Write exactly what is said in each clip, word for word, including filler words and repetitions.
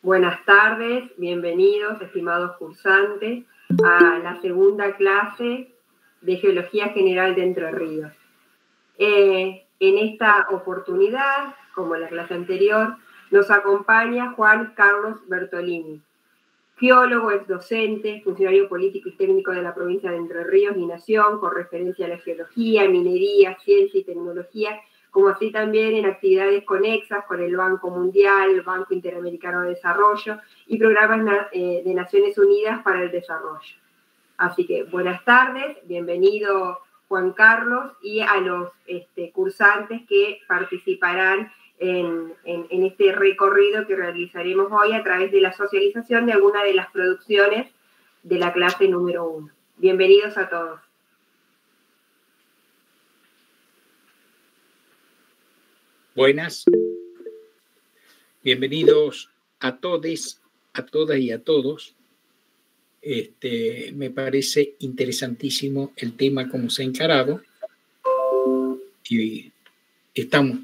Buenas tardes, bienvenidos, estimados cursantes, a la segunda clase de Geología General de Entre Ríos. Eh, en esta oportunidad, como en la clase anterior, nos acompaña Juan Carlos Bertolini, geólogo, exdocente, funcionario político y técnico de la provincia de Entre Ríos y Nación, con referencia a la geología, minería, ciencia y tecnología, como así también en actividades conexas con el Banco Mundial, el Banco Interamericano de Desarrollo y programas de Naciones Unidas para el Desarrollo. Así que buenas tardes, bienvenido Juan Carlos, y a los este, cursantes que participarán en, en, en este recorrido que realizaremos hoy a través de la socialización de alguna de las producciones de la clase número uno. Bienvenidos a todos. Buenas, bienvenidos a todes, a todas y a todos. Este, me parece interesantísimo el tema como se ha encarado y estamos.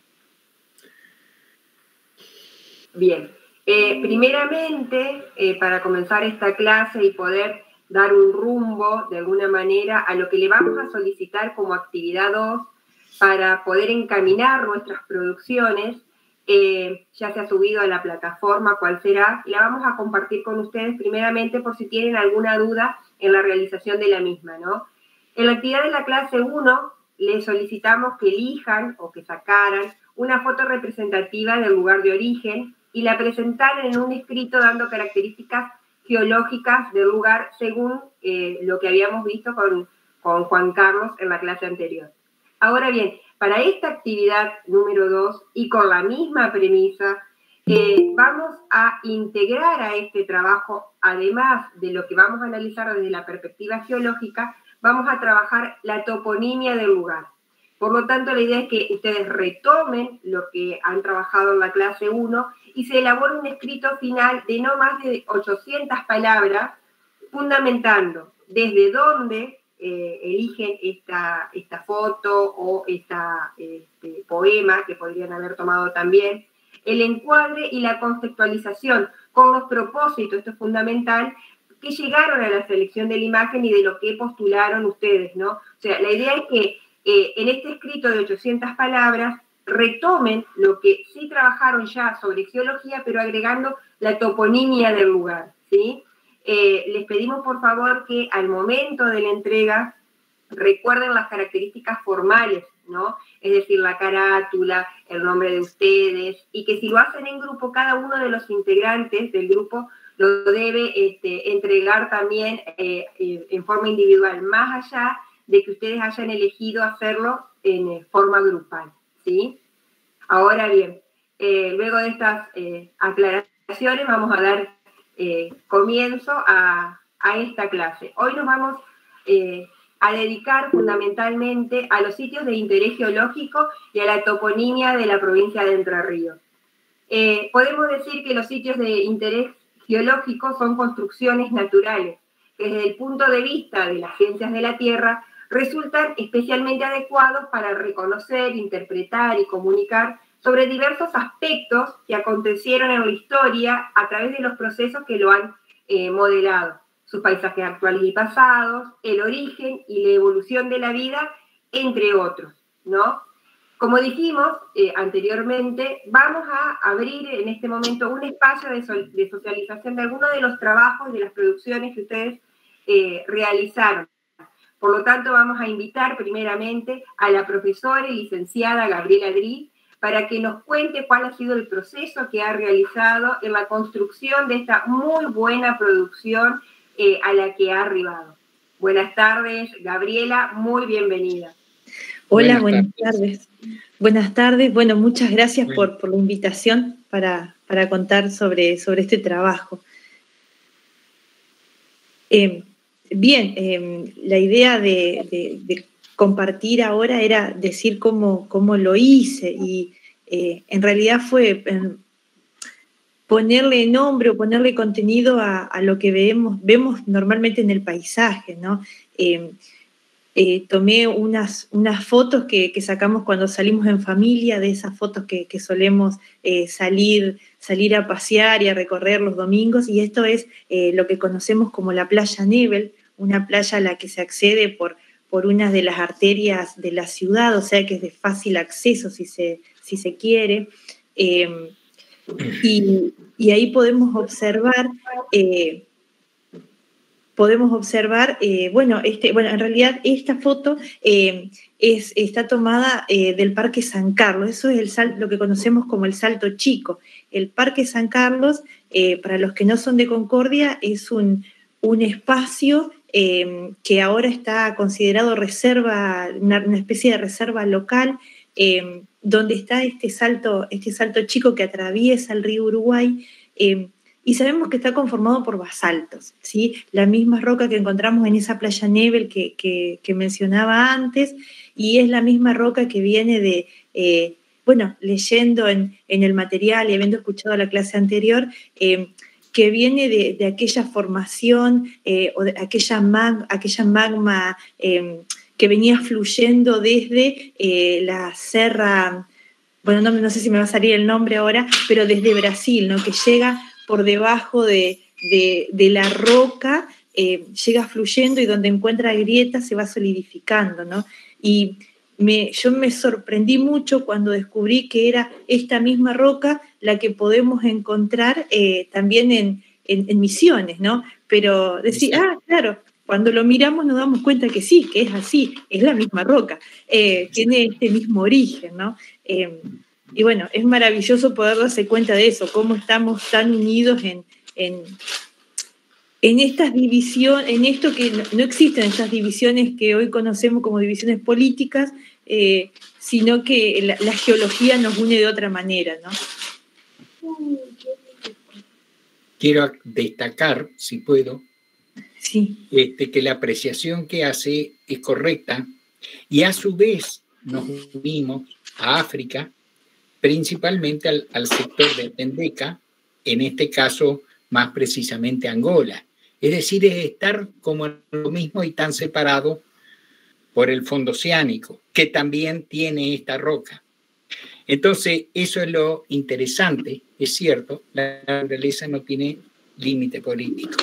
Bien, eh, primeramente, eh, para comenzar esta clase y poder dar un rumbo de alguna manera a lo que le vamos a solicitar como actividad dos, para poder encaminar nuestras producciones, eh, ya se ha subido a la plataforma, cuál será, y la vamos a compartir con ustedes primeramente por si tienen alguna duda en la realización de la misma, ¿no? En la actividad de la clase uno, les solicitamos que elijan o que sacaran una foto representativa del lugar de origen y la presentaran en un escrito dando características geológicas del lugar según eh, lo que habíamos visto con, con Juan Carlos en la clase anterior. Ahora bien, para esta actividad número dos, y con la misma premisa, eh, vamos a integrar a este trabajo, además de lo que vamos a analizar desde la perspectiva geológica, vamos a trabajar la toponimia del lugar. Por lo tanto, la idea es que ustedes retomen lo que han trabajado en la clase uno y se elabore un escrito final de no más de ochocientas palabras, fundamentando desde dónde Eh, eligen esta, esta foto o esta, este poema, que podrían haber tomado también, el encuadre y la conceptualización con los propósitos, esto es fundamental, que llegaron a la selección de la imagen y de lo que postularon ustedes, ¿no? O sea, la idea es que eh, en este escrito de ochocientas palabras retomen lo que sí trabajaron ya sobre geología, pero agregando la toponimia del lugar, ¿sí? Eh, les pedimos por favor que al momento de la entrega recuerden las características formales, ¿no? Es decir, la carátula, el nombre de ustedes, y que si lo hacen en grupo, cada uno de los integrantes del grupo lo debe este, entregar también eh, eh, en forma individual, más allá de que ustedes hayan elegido hacerlo en eh, forma grupal, ¿sí? Ahora bien, eh, luego de estas eh, aclaraciones vamos a dar Eh, comienzo a, a esta clase. Hoy nos vamos eh, a dedicar fundamentalmente a los sitios de interés geológico y a la toponimia de la provincia de Entre Ríos. Eh, podemos decir que los sitios de interés geológico son construcciones naturales, que desde el punto de vista de las ciencias de la Tierra resultan especialmente adecuados para reconocer, interpretar y comunicar sobre diversos aspectos que acontecieron en la historia a través de los procesos que lo han eh, modelado, sus paisajes actuales y pasados, el origen y la evolución de la vida, entre otros, ¿no? Como dijimos eh, anteriormente, vamos a abrir en este momento un espacio de, so de socialización de algunos de los trabajos, de las producciones que ustedes eh, realizaron. Por lo tanto, vamos a invitar primeramente a la profesora y licenciada Gabriela Dri, para que nos cuente cuál ha sido el proceso que ha realizado en la construcción de esta muy buena producción eh, a la que ha arribado. Buenas tardes, Gabriela, muy bienvenida. Hola, buenas, buenas tardes. tardes. Buenas tardes, bueno, muchas gracias bueno. por, por la invitación para, para contar sobre, sobre este trabajo. Eh, bien, eh, la idea de, de, de compartir ahora era decir cómo, cómo lo hice y eh, en realidad fue eh, ponerle nombre o ponerle contenido a, a lo que vemos, vemos normalmente en el paisaje, ¿no? Eh, eh, tomé unas, unas fotos que, que sacamos cuando salimos en familia, de esas fotos que, que solemos eh, salir, salir a pasear y a recorrer los domingos, y esto es eh, lo que conocemos como la playa Nebel, una playa a la que se accede por, por una de las arterias de la ciudad, o sea que es de fácil acceso si se, si se quiere. Eh, y, y ahí podemos observar... Eh, podemos observar, eh, bueno, este, bueno, en realidad esta foto eh, es, está tomada eh, del Parque San Carlos, eso es el sal, lo que conocemos como el Salto Chico. El Parque San Carlos, eh, para los que no son de Concordia, es un, un espacio eh, que ahora está considerado reserva, una, una especie de reserva local, eh, donde está este salto, este salto chico que atraviesa el río Uruguay, eh, y sabemos que está conformado por basaltos, ¿sí? La misma roca que encontramos en esa playa Nebel que, que, que mencionaba antes, y es la misma roca que viene de, eh, bueno, leyendo en, en el material y habiendo escuchado la clase anterior, eh, que viene de, de aquella formación eh, o de aquella, mag, aquella magma eh, que venía fluyendo desde eh, la serra, bueno, no, no sé si me va a salir el nombre ahora, pero desde Brasil, ¿no? Que llega por debajo de, de, de la roca, eh, llega fluyendo y donde encuentra grietas se va solidificando, ¿no? Y me, yo me sorprendí mucho cuando descubrí que era esta misma roca la que podemos encontrar eh, también en, en, en Misiones, ¿no? Pero decir, ah, claro, cuando lo miramos nos damos cuenta que sí, que es así, es la misma roca, eh, tiene este mismo origen, ¿no? Eh, Y bueno, es maravilloso poder darse cuenta de eso, cómo estamos tan unidos en, en, en estas divisiones, en esto que no, no existen estas divisiones que hoy conocemos como divisiones políticas, eh, sino que la, la geología nos une de otra manera, ¿no? Quiero destacar, si puedo, sí. este, que la apreciación que hace es correcta y a su vez nos unimos a África, principalmente al, al sector de Tendeca, en este caso más precisamente Angola. Es decir, es estar como lo mismo y tan separado por el fondo oceánico, que también tiene esta roca. Entonces, eso es lo interesante, es cierto, la naturaleza no tiene límite político.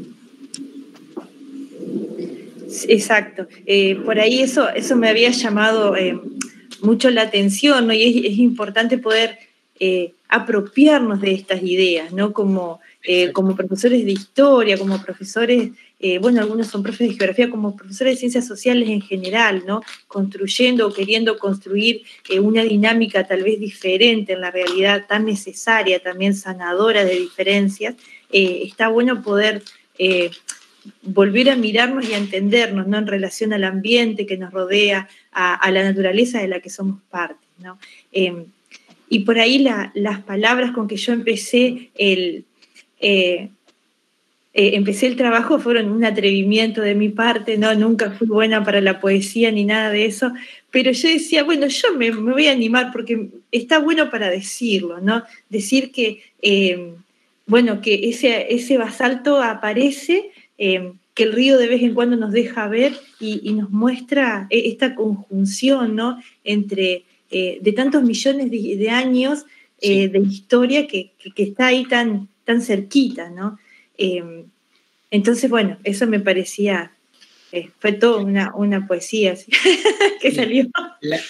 Exacto. Eh, por ahí eso, eso me había llamado... Eh, mucho la atención, ¿no? Y es, es importante poder eh, apropiarnos de estas ideas, ¿no? Como, eh, como profesores de historia, como profesores, eh, bueno, algunos son profesores de geografía, como profesores de ciencias sociales en general, ¿no? Construyendo o queriendo construir eh, una dinámica tal vez diferente en la realidad tan necesaria, también sanadora de diferencias. Eh, está bueno poder... Eh, volver a mirarnos y a entendernos, ¿no? En relación al ambiente que nos rodea, a, a la naturaleza de la que somos parte, ¿no? Eh, y por ahí la, las palabras con que yo empecé el, eh, eh, empecé el trabajo fueron un atrevimiento de mi parte, ¿no? Nunca fui buena para la poesía ni nada de eso, pero yo decía, bueno, yo me, me voy a animar porque está bueno para decirlo, ¿no? Decir que, eh, bueno, que ese, ese basalto aparece, eh, que el río de vez en cuando nos deja ver y, y nos muestra esta conjunción, ¿no? Entre, eh, de tantos millones de, de años eh, sí. de historia que, que, que está ahí tan, tan cerquita, ¿no? Eh, entonces, bueno, eso me parecía, eh, fue toda una, una poesía ¿sí? que salió. La,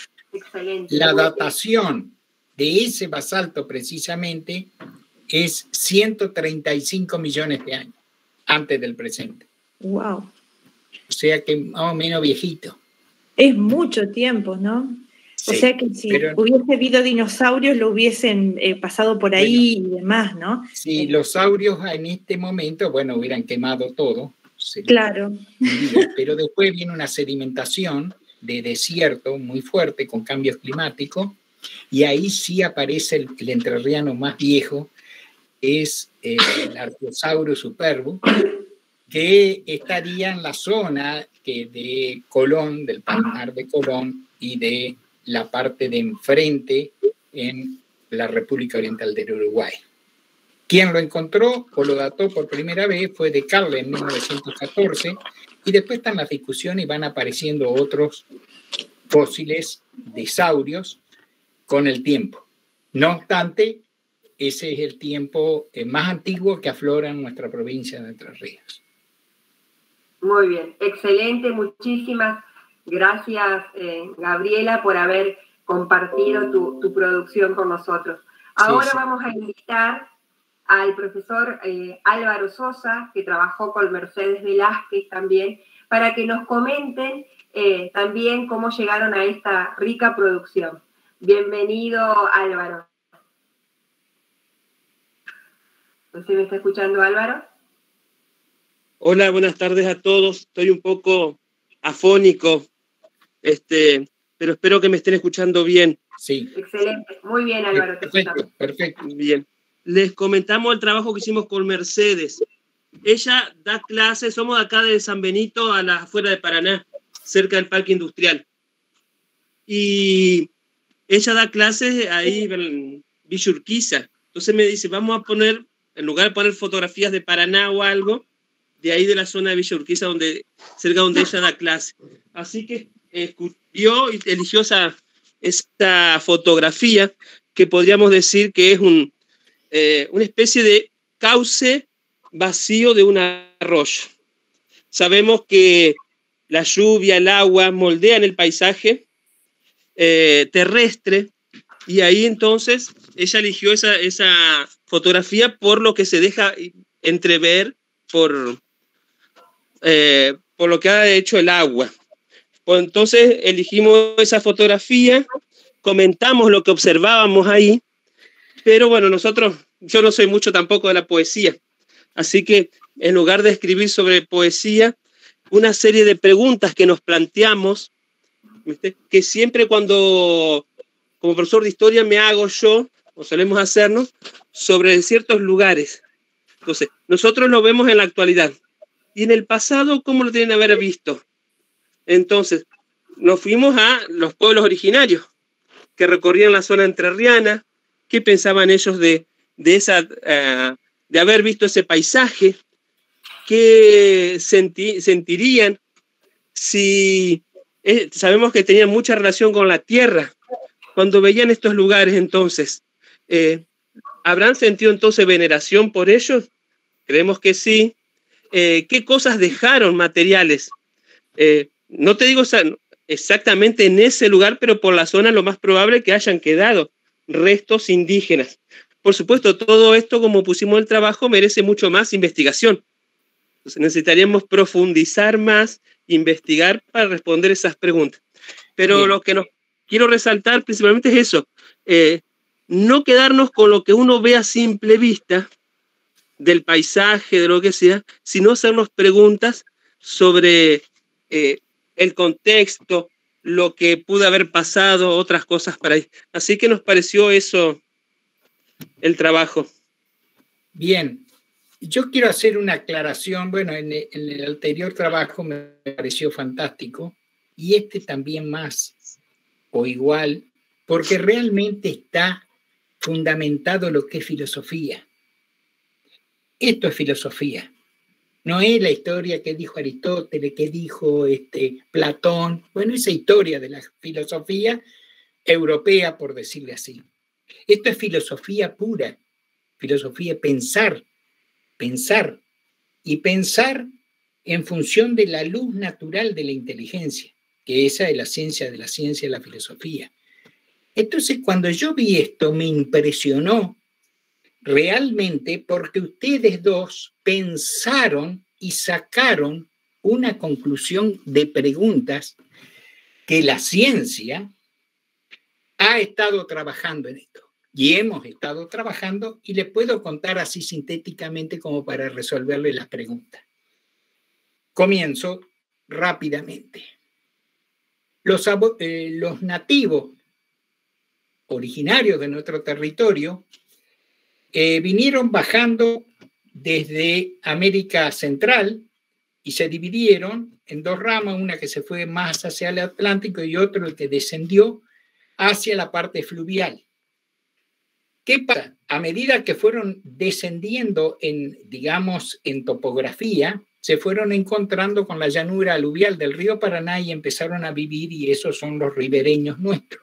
la datación de ese basalto precisamente es ciento treinta y cinco millones de años antes del presente. Wow. O sea que más o menos viejito. Es mucho tiempo, ¿no? Sí, o sea que si pero, hubiese habido dinosaurios lo hubiesen eh, pasado por ahí bueno, y demás, ¿no? Si eh, los saurios en este momento, bueno, hubieran quemado todo. Claro. Día, pero después viene una sedimentación de desierto muy fuerte con cambios climáticos y ahí sí aparece el, el entrerriano más viejo, es eh, el Archosaurus superbus, que estaría en la zona que de Colón, del Palmar de Colón y de la parte de enfrente en la República Oriental del Uruguay. Quien lo encontró o lo dató por primera vez fue Descartes en mil novecientos catorce, y después están las discusiones y van apareciendo otros fósiles de saurios con el tiempo. No obstante, ese es el tiempo más antiguo que aflora en nuestra provincia de Entre Ríos. Muy bien, excelente, muchísimas gracias, eh, Gabriela, por haber compartido tu, tu producción con nosotros. Ahora sí, sí. Vamos a invitar al profesor eh, Álvaro Sosa, que trabajó con Mercedes Velázquez también, para que nos comenten eh, también cómo llegaron a esta rica producción. Bienvenido, Álvaro. ¿Usted me está escuchando, Álvaro? Hola, buenas tardes a todos. Estoy un poco afónico, este, pero espero que me estén escuchando bien. Sí. Excelente. Muy bien, Álvaro. Perfecto, perfecto. Bien. Les comentamos el trabajo que hicimos con Mercedes. Ella da clases, somos acá de San Benito, a las afuera de Paraná, cerca del Parque Industrial. Y ella da clases ahí en Villa Urquiza. Entonces me dice, vamos a poner, en lugar de poner fotografías de Paraná o algo, de ahí de la zona de Villa Urquiza, donde, cerca donde ella da clase. Así que vio y eligió esa, esta fotografía, que podríamos decir que es un, eh, una especie de cauce vacío de un arroyo. Sabemos que la lluvia, el agua moldean el paisaje eh, terrestre, y ahí entonces ella eligió esa, esa fotografía por lo que se deja entrever por, eh, por lo que ha hecho el agua. Pues entonces elegimos esa fotografía, comentamos lo que observábamos ahí, pero bueno, nosotros, yo no soy mucho tampoco de la poesía, así que en lugar de escribir sobre poesía, una serie de preguntas que nos planteamos, ¿viste? Que siempre cuando, como profesor de historia, me hago yo, o solemos hacernos, sobre ciertos lugares. Entonces, nosotros lo vemos en la actualidad. Y en el pasado, ¿cómo lo tienen que haber visto? Entonces, nos fuimos a los pueblos originarios que recorrían la zona entrerriana. ¿Qué pensaban ellos de, de, esa, uh, de haber visto ese paisaje? ¿Qué senti sentirían si eh, sabemos que tenían mucha relación con la tierra? Cuando veían estos lugares, entonces, eh, ¿habrán sentido entonces veneración por ellos? Creemos que sí. Eh, ¿Qué cosas dejaron materiales? Eh, no te digo exactamente en ese lugar, pero por la zona lo más probable que hayan quedado restos indígenas. Por supuesto, todo esto, como pusimos el trabajo, merece mucho más investigación. Entonces necesitaríamos profundizar más, investigar para responder esas preguntas. Pero Bien. Lo que nos quiero resaltar principalmente es eso, eh, no quedarnos con lo que uno ve a simple vista del paisaje, de lo que sea, sino hacernos preguntas sobre eh, el contexto, lo que pudo haber pasado, otras cosas para ahí. Así que nos pareció eso el trabajo. Bien, yo quiero hacer una aclaración. Bueno, en el, en el anterior trabajo me pareció fantástico, y este también más o igual, porque realmente está fundamentado lo que es filosofía. Esto es filosofía. No es la historia que dijo Aristóteles, que dijo este, Platón. Bueno, esa historia de la filosofía europea, por decirle así. Esto es filosofía pura, filosofía pensar, pensar, y pensar en función de la luz natural de la inteligencia, que esa es la ciencia de la ciencia de la filosofía. Entonces, cuando yo vi esto, me impresionó realmente, porque ustedes dos pensaron y sacaron una conclusión de preguntas que la ciencia ha estado trabajando en esto. Y hemos estado trabajando, y les puedo contar así sintéticamente como para resolverle las preguntas. Comienzo rápidamente. Los, eh, los nativos originarios de nuestro territorio eh, vinieron bajando desde América Central y se dividieron en dos ramas, una que se fue más hacia el Atlántico y otro que descendió hacia la parte fluvial. ¿Qué pasa? a medida que fueron descendiendo en, digamos, en topografía, se fueron encontrando con la llanura aluvial del río Paraná y empezaron a vivir, y esos son los ribereños nuestros.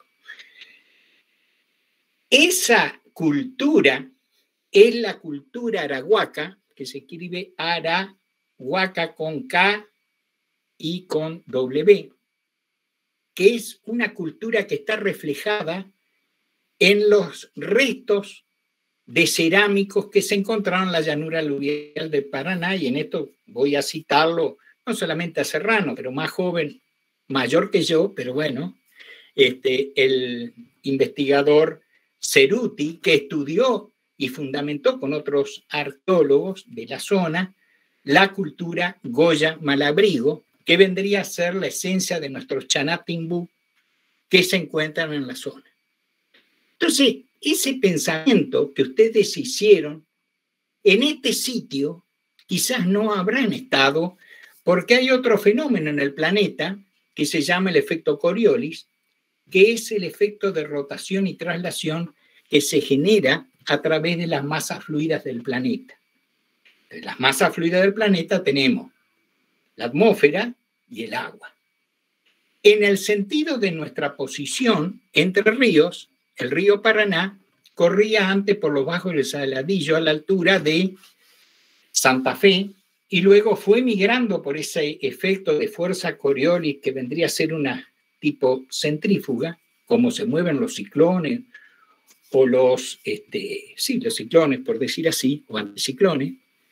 Esa cultura es la cultura arahuaca, que se escribe Arahuaca con K y con W, que es una cultura que está reflejada en los restos de cerámicos que se encontraron en la llanura aluvial del Paraná, y en esto voy a citarlo no solamente a Serrano, pero más joven, mayor que yo, pero bueno, este, el investigador Ceruti, que estudió y fundamentó con otros arqueólogos de la zona la cultura Goya Malabrigo, que vendría a ser la esencia de nuestros Chanatimbú que se encuentran en la zona. Entonces, ese pensamiento que ustedes hicieron en este sitio quizás no habrán estado, porque hay otro fenómeno en el planeta que se llama el efecto Coriolis, que es el efecto de rotación y traslación que se genera a través de las masas fluidas del planeta. De las masas fluidas del planeta tenemos la atmósfera y el agua. En el sentido de nuestra posición entre ríos, el río Paraná corría antes por los bajos del Saladillo a la altura de Santa Fe, y luego fue migrando por ese efecto de fuerza Coriolis, que vendría a ser una tipo centrífuga, como se mueven los ciclones, o los, este, sí, los ciclones, por decir así, o anticiclones,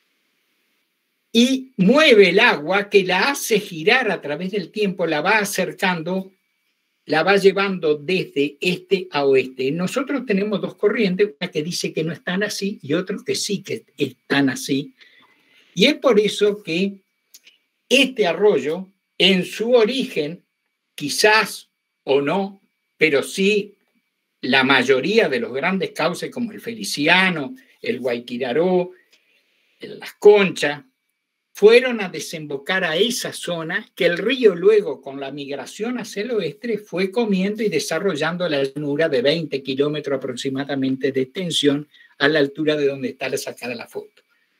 y mueve el agua, que la hace girar a través del tiempo, la va acercando, la va llevando desde este a oeste. Nosotros tenemos dos corrientes, una que dice que no están así y otra que sí que están así. Y es por eso que este arroyo, en su origen, quizás o no, pero sí la mayoría de los grandes cauces como el Feliciano, el Guayquiraró, las Conchas, fueron a desembocar a esa zona que el río luego, con la migración hacia el oeste, fue comiendo y desarrollando la llanura de veinte kilómetros aproximadamente de extensión a la altura de donde está la sacada la foto.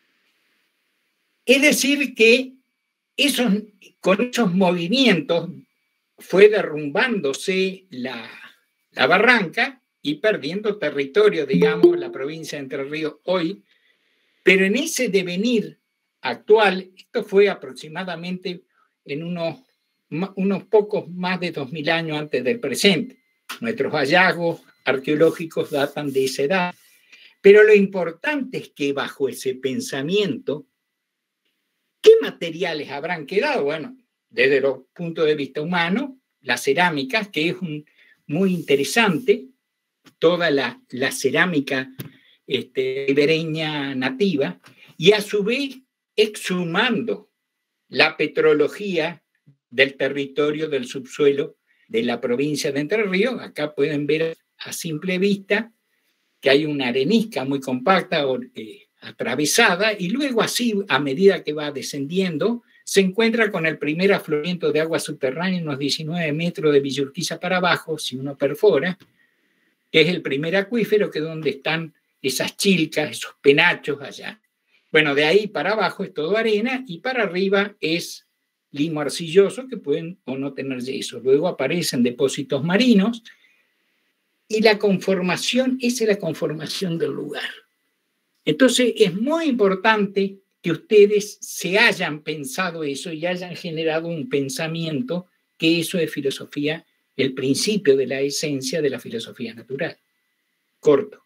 Es decir, que esos, con esos movimientos fue derrumbándose la, la barranca y perdiendo territorio, digamos, la provincia de Entre Ríos hoy, pero en ese devenir actual, esto fue aproximadamente en unos, unos pocos más de dos mil años antes del presente. Nuestros hallazgos arqueológicos datan de esa edad, pero lo importante es que bajo ese pensamiento, ¿qué materiales habrán quedado? Bueno, desde los puntos de vista humano, las cerámicas, que es un, muy interesante, toda la, la cerámica este, ribereña nativa, y a su vez exhumando la petrología del territorio del subsuelo de la provincia de Entre Ríos. Acá pueden ver a simple vista que hay una arenisca muy compacta, eh, atravesada, y luego así, a medida que va descendiendo, se encuentra con el primer afloramiento de agua subterránea, unos diecinueve metros de Villa Urquiza para abajo, si uno perfora, que es el primer acuífero, que es donde están esas chilcas, esos penachos allá. Bueno, de ahí para abajo es todo arena, y para arriba es limo arcilloso, que pueden o no tener yeso. Luego aparecen depósitos marinos, y la conformación, esa es la conformación del lugar. Entonces es muy importante que ustedes se hayan pensado eso y hayan generado un pensamiento, que eso es filosofía, el principio de la esencia de la filosofía natural. Corto.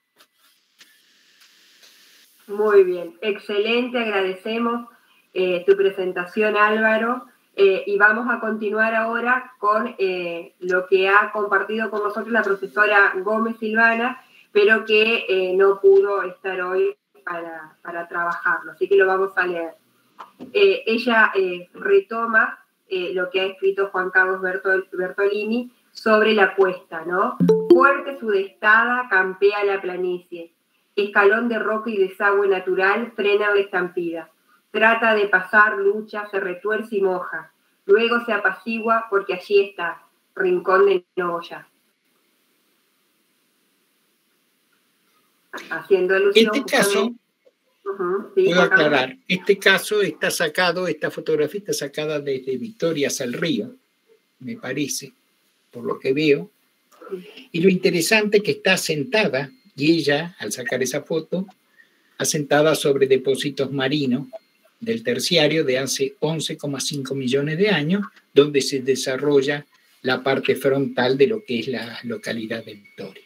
Muy bien, excelente, agradecemos eh, tu presentación, Álvaro, eh, y vamos a continuar ahora con eh, lo que ha compartido con nosotros la profesora Gómez Silvana, pero que eh, no pudo estar hoy para, para trabajarlo, así que lo vamos a leer. Eh, ella eh, retoma eh, lo que ha escrito Juan Carlos Bertol, Bertolini sobre la cuesta, ¿no? Fuerte sudestada campea la planicie. Escalón de roca y desagüe natural frena la estampida. Trata de pasar, lucha, se retuerce y moja. Luego se apacigua porque allí está, rincón de Nogoyá. Haciendo alusión. Este caso, uh-huh, sí, puedo aclarar, este caso está sacado, esta fotografía está sacada desde Victorias al Río, me parece, por lo que veo. Y lo interesante es que está sentada, y ella, al sacar esa foto, asentada sobre depósitos marinos del terciario de hace once coma cinco millones de años, donde se desarrolla la parte frontal de lo que es la localidad de Victoria.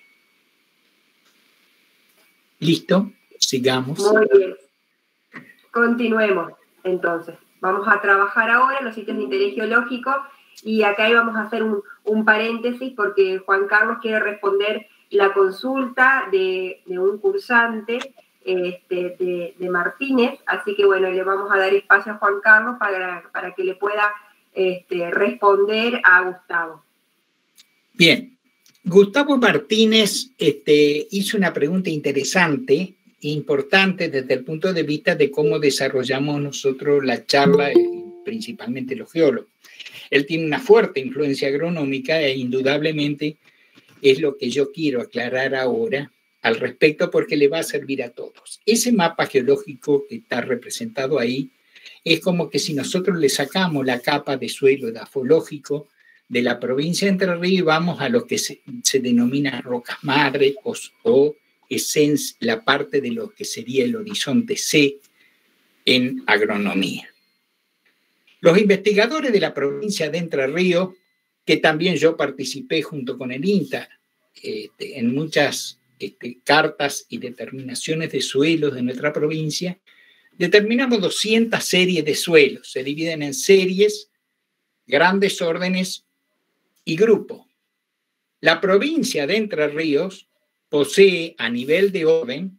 ¿Listo? Sigamos. Muy bien. Continuemos, entonces. Vamos a trabajar ahora en los sitios de interés geológico y acá vamos a hacer un, un paréntesis porque Juan Carlos quiere responder la consulta de, de un cursante este, de, de Martínez, así que bueno, le vamos a dar espacio a Juan Carlos para, para que le pueda este, responder a Gustavo. Bien. Gustavo Martínez este, hizo una pregunta interesante e importante desde el punto de vista de cómo desarrollamos nosotros la charla, principalmente los geólogos. Él tiene una fuerte influencia agronómica e indudablemente es lo que yo quiero aclarar ahora al respecto porque le va a servir a todos. Ese mapa geológico que está representado ahí es como que si nosotros le sacamos la capa de suelo edafológico de la provincia de Entre Ríos, vamos a lo que se, se denomina rocas madre o, o essence, la parte de lo que sería el horizonte C en agronomía. Los investigadores de la provincia de Entre Ríos, que también yo participé junto con el INTA este, en muchas este, cartas y determinaciones de suelos de nuestra provincia, determinamos doscientas series de suelos, se dividen en series, grandes órdenes y grupo. La provincia de Entre Ríos posee a nivel de orden,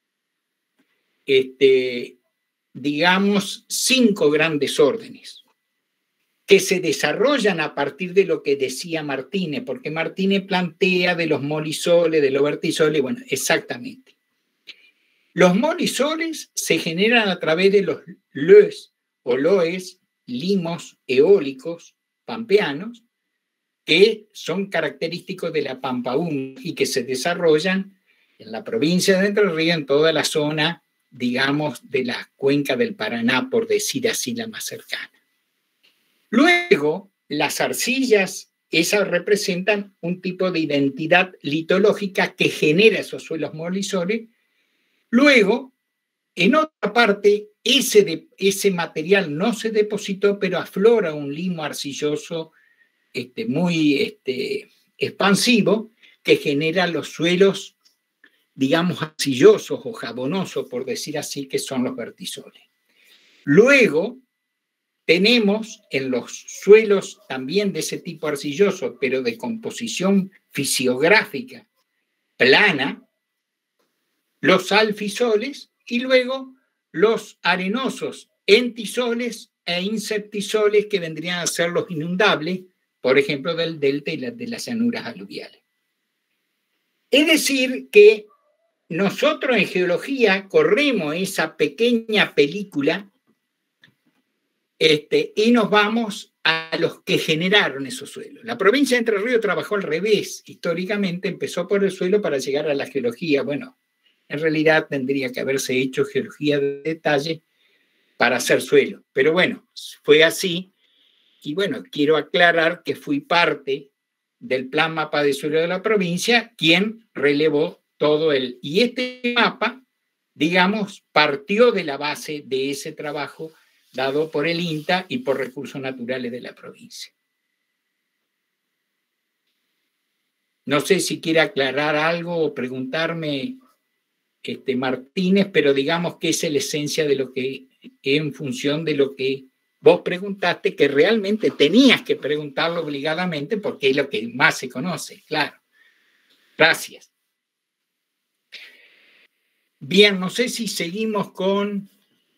este, digamos, cinco grandes órdenes que se desarrollan a partir de lo que decía Martínez, porque Martínez plantea de los molisoles, de los vertisoles, bueno, exactamente. Los molisoles se generan a través de los loes o loes, limos eólicos pampeanos, que son característicos de la pampa húmeda y que se desarrollan en la provincia de Entre Ríos, en toda la zona, digamos, de la cuenca del Paraná, por decir así, la más cercana. Luego, las arcillas, esas representan un tipo de identidad litológica que genera esos suelos molisoles. Luego, en otra parte, ese, de, ese material no se depositó, pero aflora un limo arcilloso Este, muy este, expansivo que genera los suelos, digamos, arcillosos o jabonosos, por decir así, que son los vertisoles. Luego tenemos en los suelos también de ese tipo arcilloso, pero de composición fisiográfica plana, los alfisoles y luego los arenosos entisoles e inceptisoles que vendrían a ser los inundables, por ejemplo, del delta y de las llanuras aluviales. Es decir, que nosotros en geología corremos esa pequeña película este, y nos vamos a los que generaron esos suelos. La provincia de Entre Ríos trabajó al revés. Históricamente empezó por el suelo para llegar a la geología. Bueno, en realidad tendría que haberse hecho geología de detalle para hacer suelo. Pero bueno, fue así. Y bueno, quiero aclarar que fui parte del plan mapa de suelo de la provincia, quien relevó todo el... Y este mapa, digamos, partió de la base de ese trabajo dado por el INTA y por Recursos Naturales de la provincia. No sé si quiere aclarar algo o preguntarme, este, Martínez, pero digamos que esa es la esencia de lo que, en función de lo que vos preguntaste, que realmente tenías que preguntarlo obligadamente porque es lo que más se conoce, claro. Gracias. Bien, no sé si seguimos con...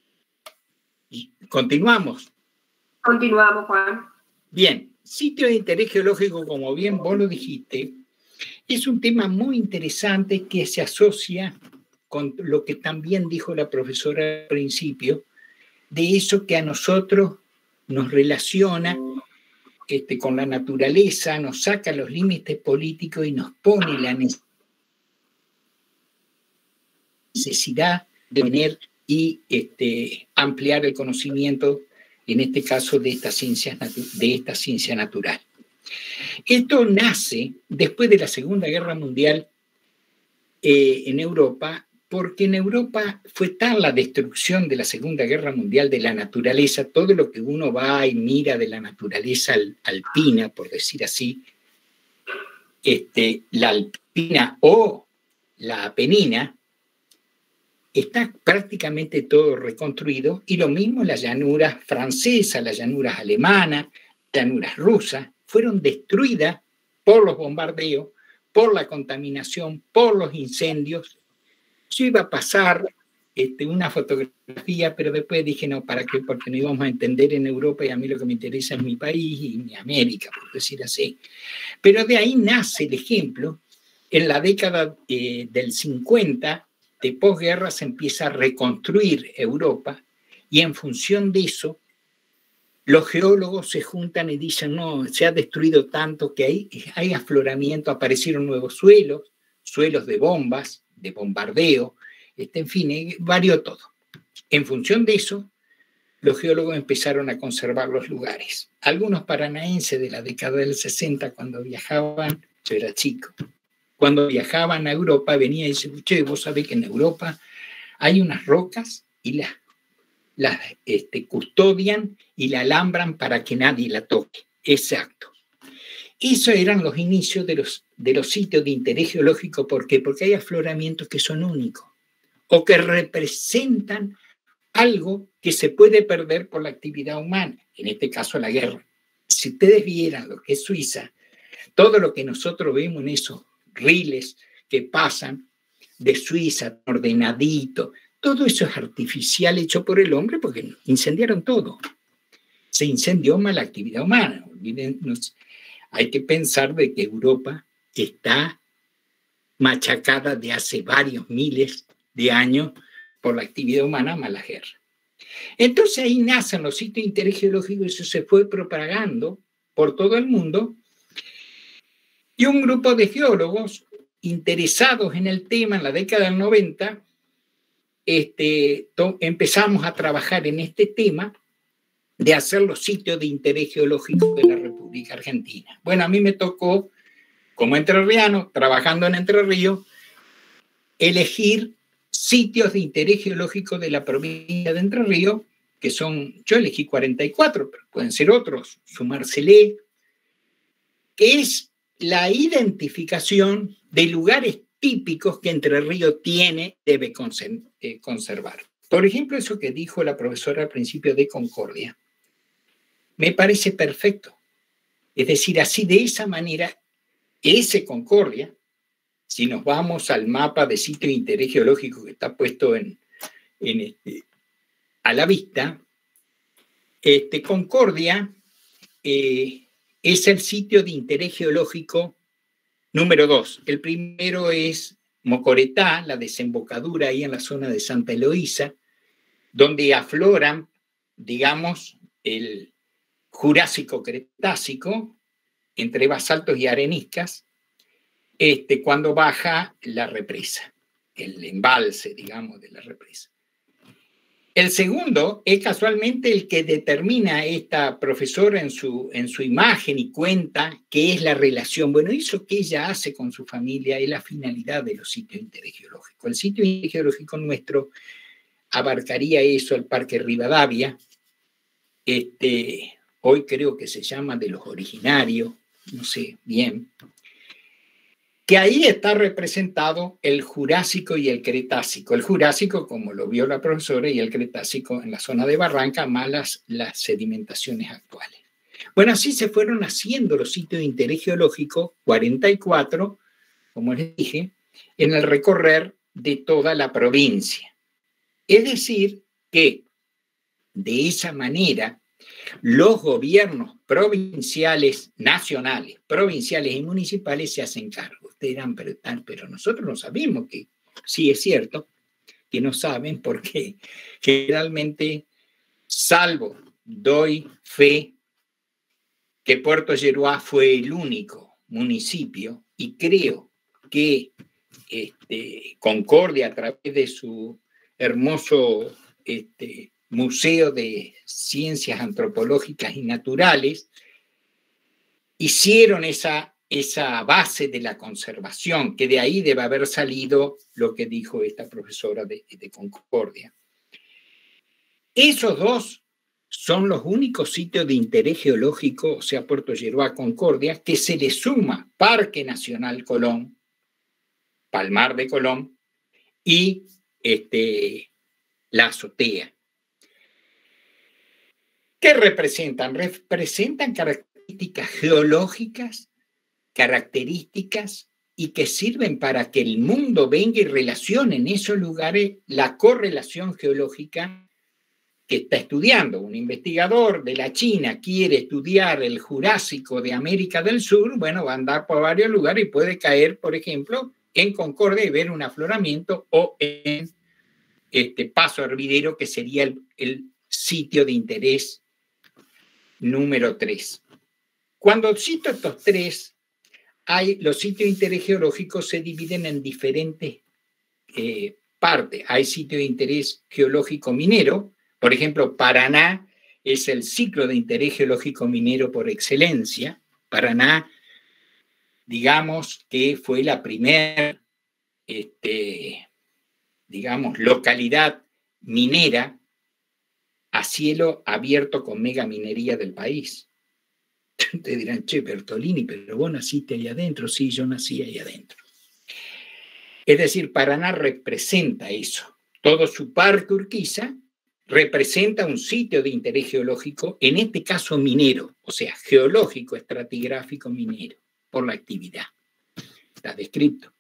Continuamos. Continuamos, Juan. Bien, sitio de interés geológico, como bien vos lo dijiste, es un tema muy interesante que se asocia con lo que también dijo la profesora al principio, de eso que a nosotros nos relaciona este, con la naturaleza, nos saca los límites políticos y nos pone la necesidad necesidad de tener y este, ampliar el conocimiento, en este caso, de esta ciencia, de esta ciencia natural. Esto nace después de la Segunda Guerra Mundial eh, en Europa, porque en Europa fue tal la destrucción de la Segunda Guerra Mundial de la naturaleza, todo lo que uno va y mira de la naturaleza alpina, por decir así, este, la alpina o la apenina, está prácticamente todo reconstruido, y lo mismo las llanuras francesas, las llanuras alemanas, llanuras rusas, fueron destruidas por los bombardeos, por la contaminación, por los incendios. Yo iba a pasar este, una fotografía, pero después dije, no, ¿para qué? Porque no íbamos a entender en Europa, y a mí lo que me interesa es mi país y mi América, por decir así. Pero de ahí nace el ejemplo. En la década eh, del cincuenta, de posguerra, se empieza a reconstruir Europa, y en función de eso, los geólogos se juntan y dicen, no, se ha destruido tanto que hay, hay afloramiento, aparecieron nuevos suelos, suelos de bombas, de bombardeo, este, en fin, varió todo. En función de eso, los geólogos empezaron a conservar los lugares. Algunos paranaenses de la década del sesenta, cuando viajaban, yo era chico, cuando viajaban a Europa, venían y decían, che, vos sabés que en Europa hay unas rocas y las, las este, custodian y la alambran para que nadie la toque. Exacto. Esos eran los inicios de los, de los sitios de interés geológico. ¿Por qué? Porque hay afloramientos que son únicos o que representan algo que se puede perder por la actividad humana, en este caso la guerra. Si ustedes vieran lo que es Suiza, todo lo que nosotros vemos en esos riles que pasan de Suiza, ordenadito, todo eso es artificial, hecho por el hombre, porque incendiaron todo. Se incendió mal la actividad humana. Olvídennos. Hay que pensar de que Europa está machacada de hace varios miles de años por la actividad humana más la guerra. Entonces ahí nacen los sitios de interés geológico, y eso se fue propagando por todo el mundo, y un grupo de geólogos interesados en el tema en la década del noventa, este, empezamos a trabajar en este tema de hacer los sitios de interés geológico de la República Argentina. Bueno, a mí me tocó, como entrerriano, trabajando en Entre Ríos, elegir sitios de interés geológico de la provincia de Entre Ríos, que son, yo elegí cuarenta y cuatro, pero pueden ser otros, sumársele, que es la identificación de lugares típicos que Entre Ríos tiene, debe conservar. Por ejemplo, eso que dijo la profesora al principio de Concordia, me parece perfecto. Es decir, así de esa manera, ese Concordia, si nos vamos al mapa de sitio de interés geológico que está puesto en, en este, a la vista, este, Concordia eh, es el sitio de interés geológico número dos. El primero es Mocoretá, la desembocadura ahí en la zona de Santa Eloísa, donde afloran, digamos, el Jurásico-Cretácico, entre basaltos y areniscas, este, cuando baja la represa, el embalse, digamos, de la represa. El segundo es casualmente el que determina esta profesora en su, en su imagen y cuenta qué es la relación. Bueno, eso que ella hace con su familia es la finalidad de los sitios de interés geológico. El sitio de interés geológico nuestro abarcaría eso, el Parque Rivadavia, este, hoy creo que se llama de los originarios, no sé bien, que ahí está representado el Jurásico y el Cretácico. El Jurásico, como lo vio la profesora, y el Cretácico en la zona de Barranca, más las, las sedimentaciones actuales. Bueno, así se fueron haciendo los sitios de interés geológico, cuarenta y cuatro, como les dije, en el recorrer de toda la provincia. Es decir, que de esa manera los gobiernos provinciales, nacionales, provinciales y municipales se hacen cargo. Ustedes dirán, pero, pero nosotros no sabemos que sí es cierto, que no saben, porque generalmente, salvo doy fe que Puerto Yeruá fue el único municipio, y creo que este, Concordia, a través de su hermoso este, Museo de Ciencias Antropológicas y Naturales, hicieron esa, esa base de la conservación, que de ahí debe haber salido lo que dijo esta profesora de, de Concordia. Esos dos son los únicos sitios de interés geológico, o sea, Puerto Lleruá, Concordia, que se le suma Parque Nacional Colón, Palmar de Colón y este, la azotea. ¿Qué representan? Representan características geológicas, características y que sirven para que el mundo venga y relacione en esos lugares la correlación geológica que está estudiando. Un investigador de la China quiere estudiar el Jurásico de América del Sur, bueno, va a andar por varios lugares y puede caer, por ejemplo, en Concordia y ver un afloramiento, o en este Paso Hervidero, que sería el, el sitio de interés número tres. Cuando cito estos tres, hay, los sitios de interés geológico se dividen en diferentes eh, partes. Hay sitios de interés geológico minero, por ejemplo, Paraná es el ciclo de interés geológico minero por excelencia. Paraná, digamos que fue la primera, este, digamos, localidad minera a cielo abierto con megaminería del país. Te dirán, che, Bertolini, pero vos naciste ahí adentro. Sí, yo nací ahí adentro. Es decir, Paraná representa eso. Todo su parque Urquiza representa un sitio de interés geológico, en este caso minero, o sea, geológico, estratigráfico, minero, por la actividad. Está descrito.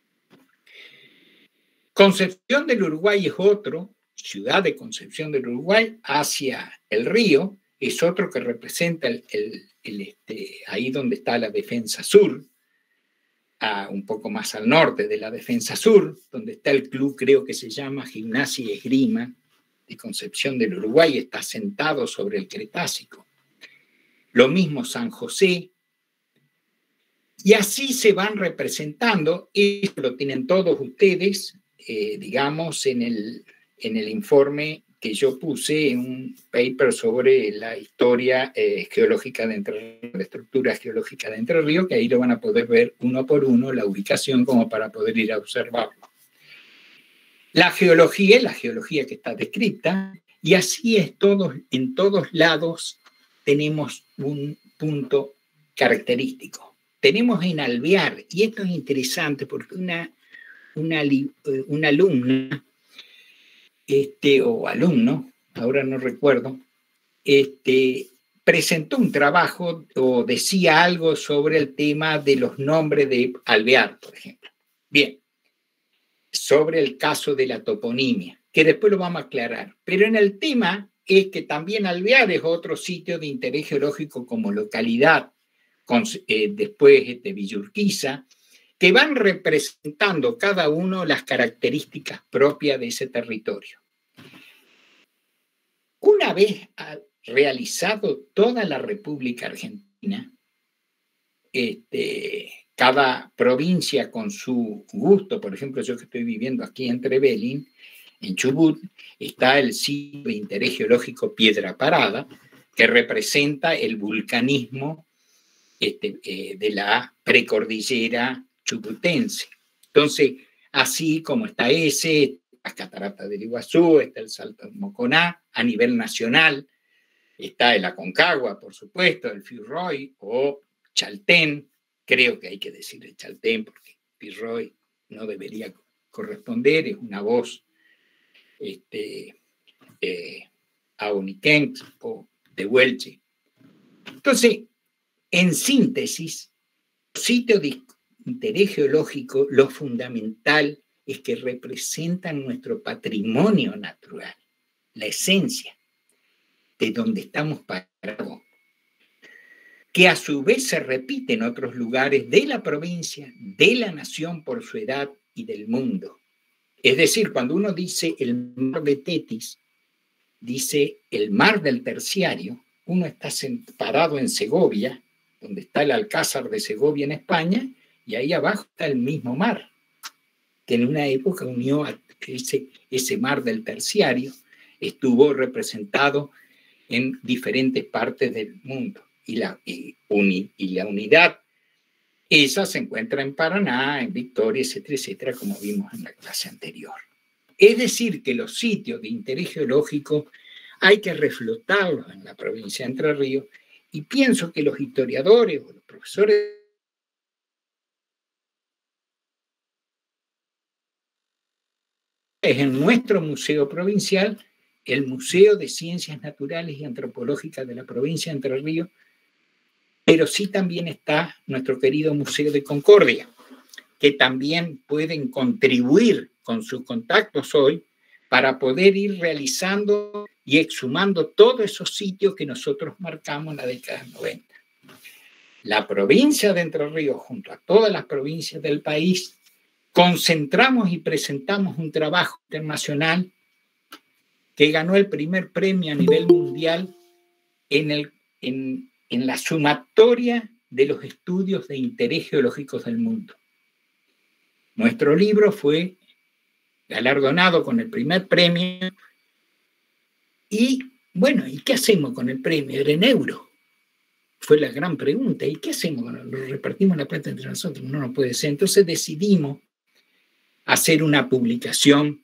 Concepción del Uruguay es otro, ciudad de Concepción del Uruguay, hacia el río, es otro que representa el, el, el, este, ahí donde está la Defensa Sur, a, un poco más al norte de la Defensa Sur, donde está el club, creo que se llama Gimnasia y Esgrima, de Concepción del Uruguay, está sentado sobre el Cretácico. Lo mismo San José. Y así se van representando, y lo tienen todos ustedes, eh, digamos, en el, en el informe que yo puse, en un paper sobre la historia eh, geológica de Entre Ríos, la estructura geológica de Entre Ríos, que ahí lo van a poder ver uno por uno, la ubicación, como para poder ir a observarlo. La geología es la geología que está descrita, y así es, todos, en todos lados tenemos un punto característico. Tenemos en Alvear, y esto es interesante porque una, una, una alumna, este, o alumno, ahora no recuerdo, este, presentó un trabajo o decía algo sobre el tema de los nombres de Alvear, por ejemplo. Bien. Sobre el caso de la toponimia, que después lo vamos a aclarar. Pero en el tema es que también Alvear es otro sitio de interés geológico como localidad, con, eh, después de Villa Urquiza, que van representando cada uno las características propias de ese territorio. Una vez realizado toda la República Argentina, este... cada provincia con su gusto, por ejemplo, yo que estoy viviendo aquí en Trevelin, en Chubut, está el sitio de interés geológico Piedra Parada, que representa el vulcanismo este, eh, de la precordillera chubutense. Entonces, así como está ese, las cataratas del Iguazú, está el Salto del Moconá, a nivel nacional, está el Aconcagua, por supuesto, el Firroy o Chaltén. Creo que hay que decir el Chaltén porque Pirroy no debería corresponder, es una voz este, eh, auniquense o de Huelche. Entonces, en síntesis, sitio de interés geológico, lo fundamental es que representan nuestro patrimonio natural, la esencia de donde estamos parados, que a su vez se repite en otros lugares de la provincia, de la nación por su edad y del mundo. Es decir, cuando uno dice el mar de Tetis, dice el mar del Terciario, uno está parado en Segovia, donde está el Alcázar de Segovia en España, y ahí abajo está el mismo mar. que en una época unió a ese, ese mar del Terciario, estuvo representado en diferentes partes del mundo. Y la, y, uni, y la unidad, esa se encuentra en Paraná, en Victoria, etcétera, etcétera, como vimos en la clase anterior. Es decir, que los sitios de interés geológico hay que reflotarlos en la provincia de Entre Ríos, y pienso que los historiadores o los profesores en nuestro museo provincial, el Museo de Ciencias Naturales y Antropológicas de la provincia de Entre Ríos, pero sí también está nuestro querido Museo de Concordia, que también pueden contribuir con sus contactos hoy para poder ir realizando y exhumando todos esos sitios que nosotros marcamos en la década del noventa. La provincia de Entre Ríos, junto a todas las provincias del país, concentramos y presentamos un trabajo internacional que ganó el primer premio a nivel mundial en, el, en, en la sumatoria de los estudios de interés geológicos del mundo. Nuestro libro fue galardonado con el primer premio y, bueno, ¿y qué hacemos con el premio? Era en euro. Fue la gran pregunta. ¿Y qué hacemos? ¿Lo repartimos la plata entre nosotros? No, no puede ser. Entonces decidimos hacer una publicación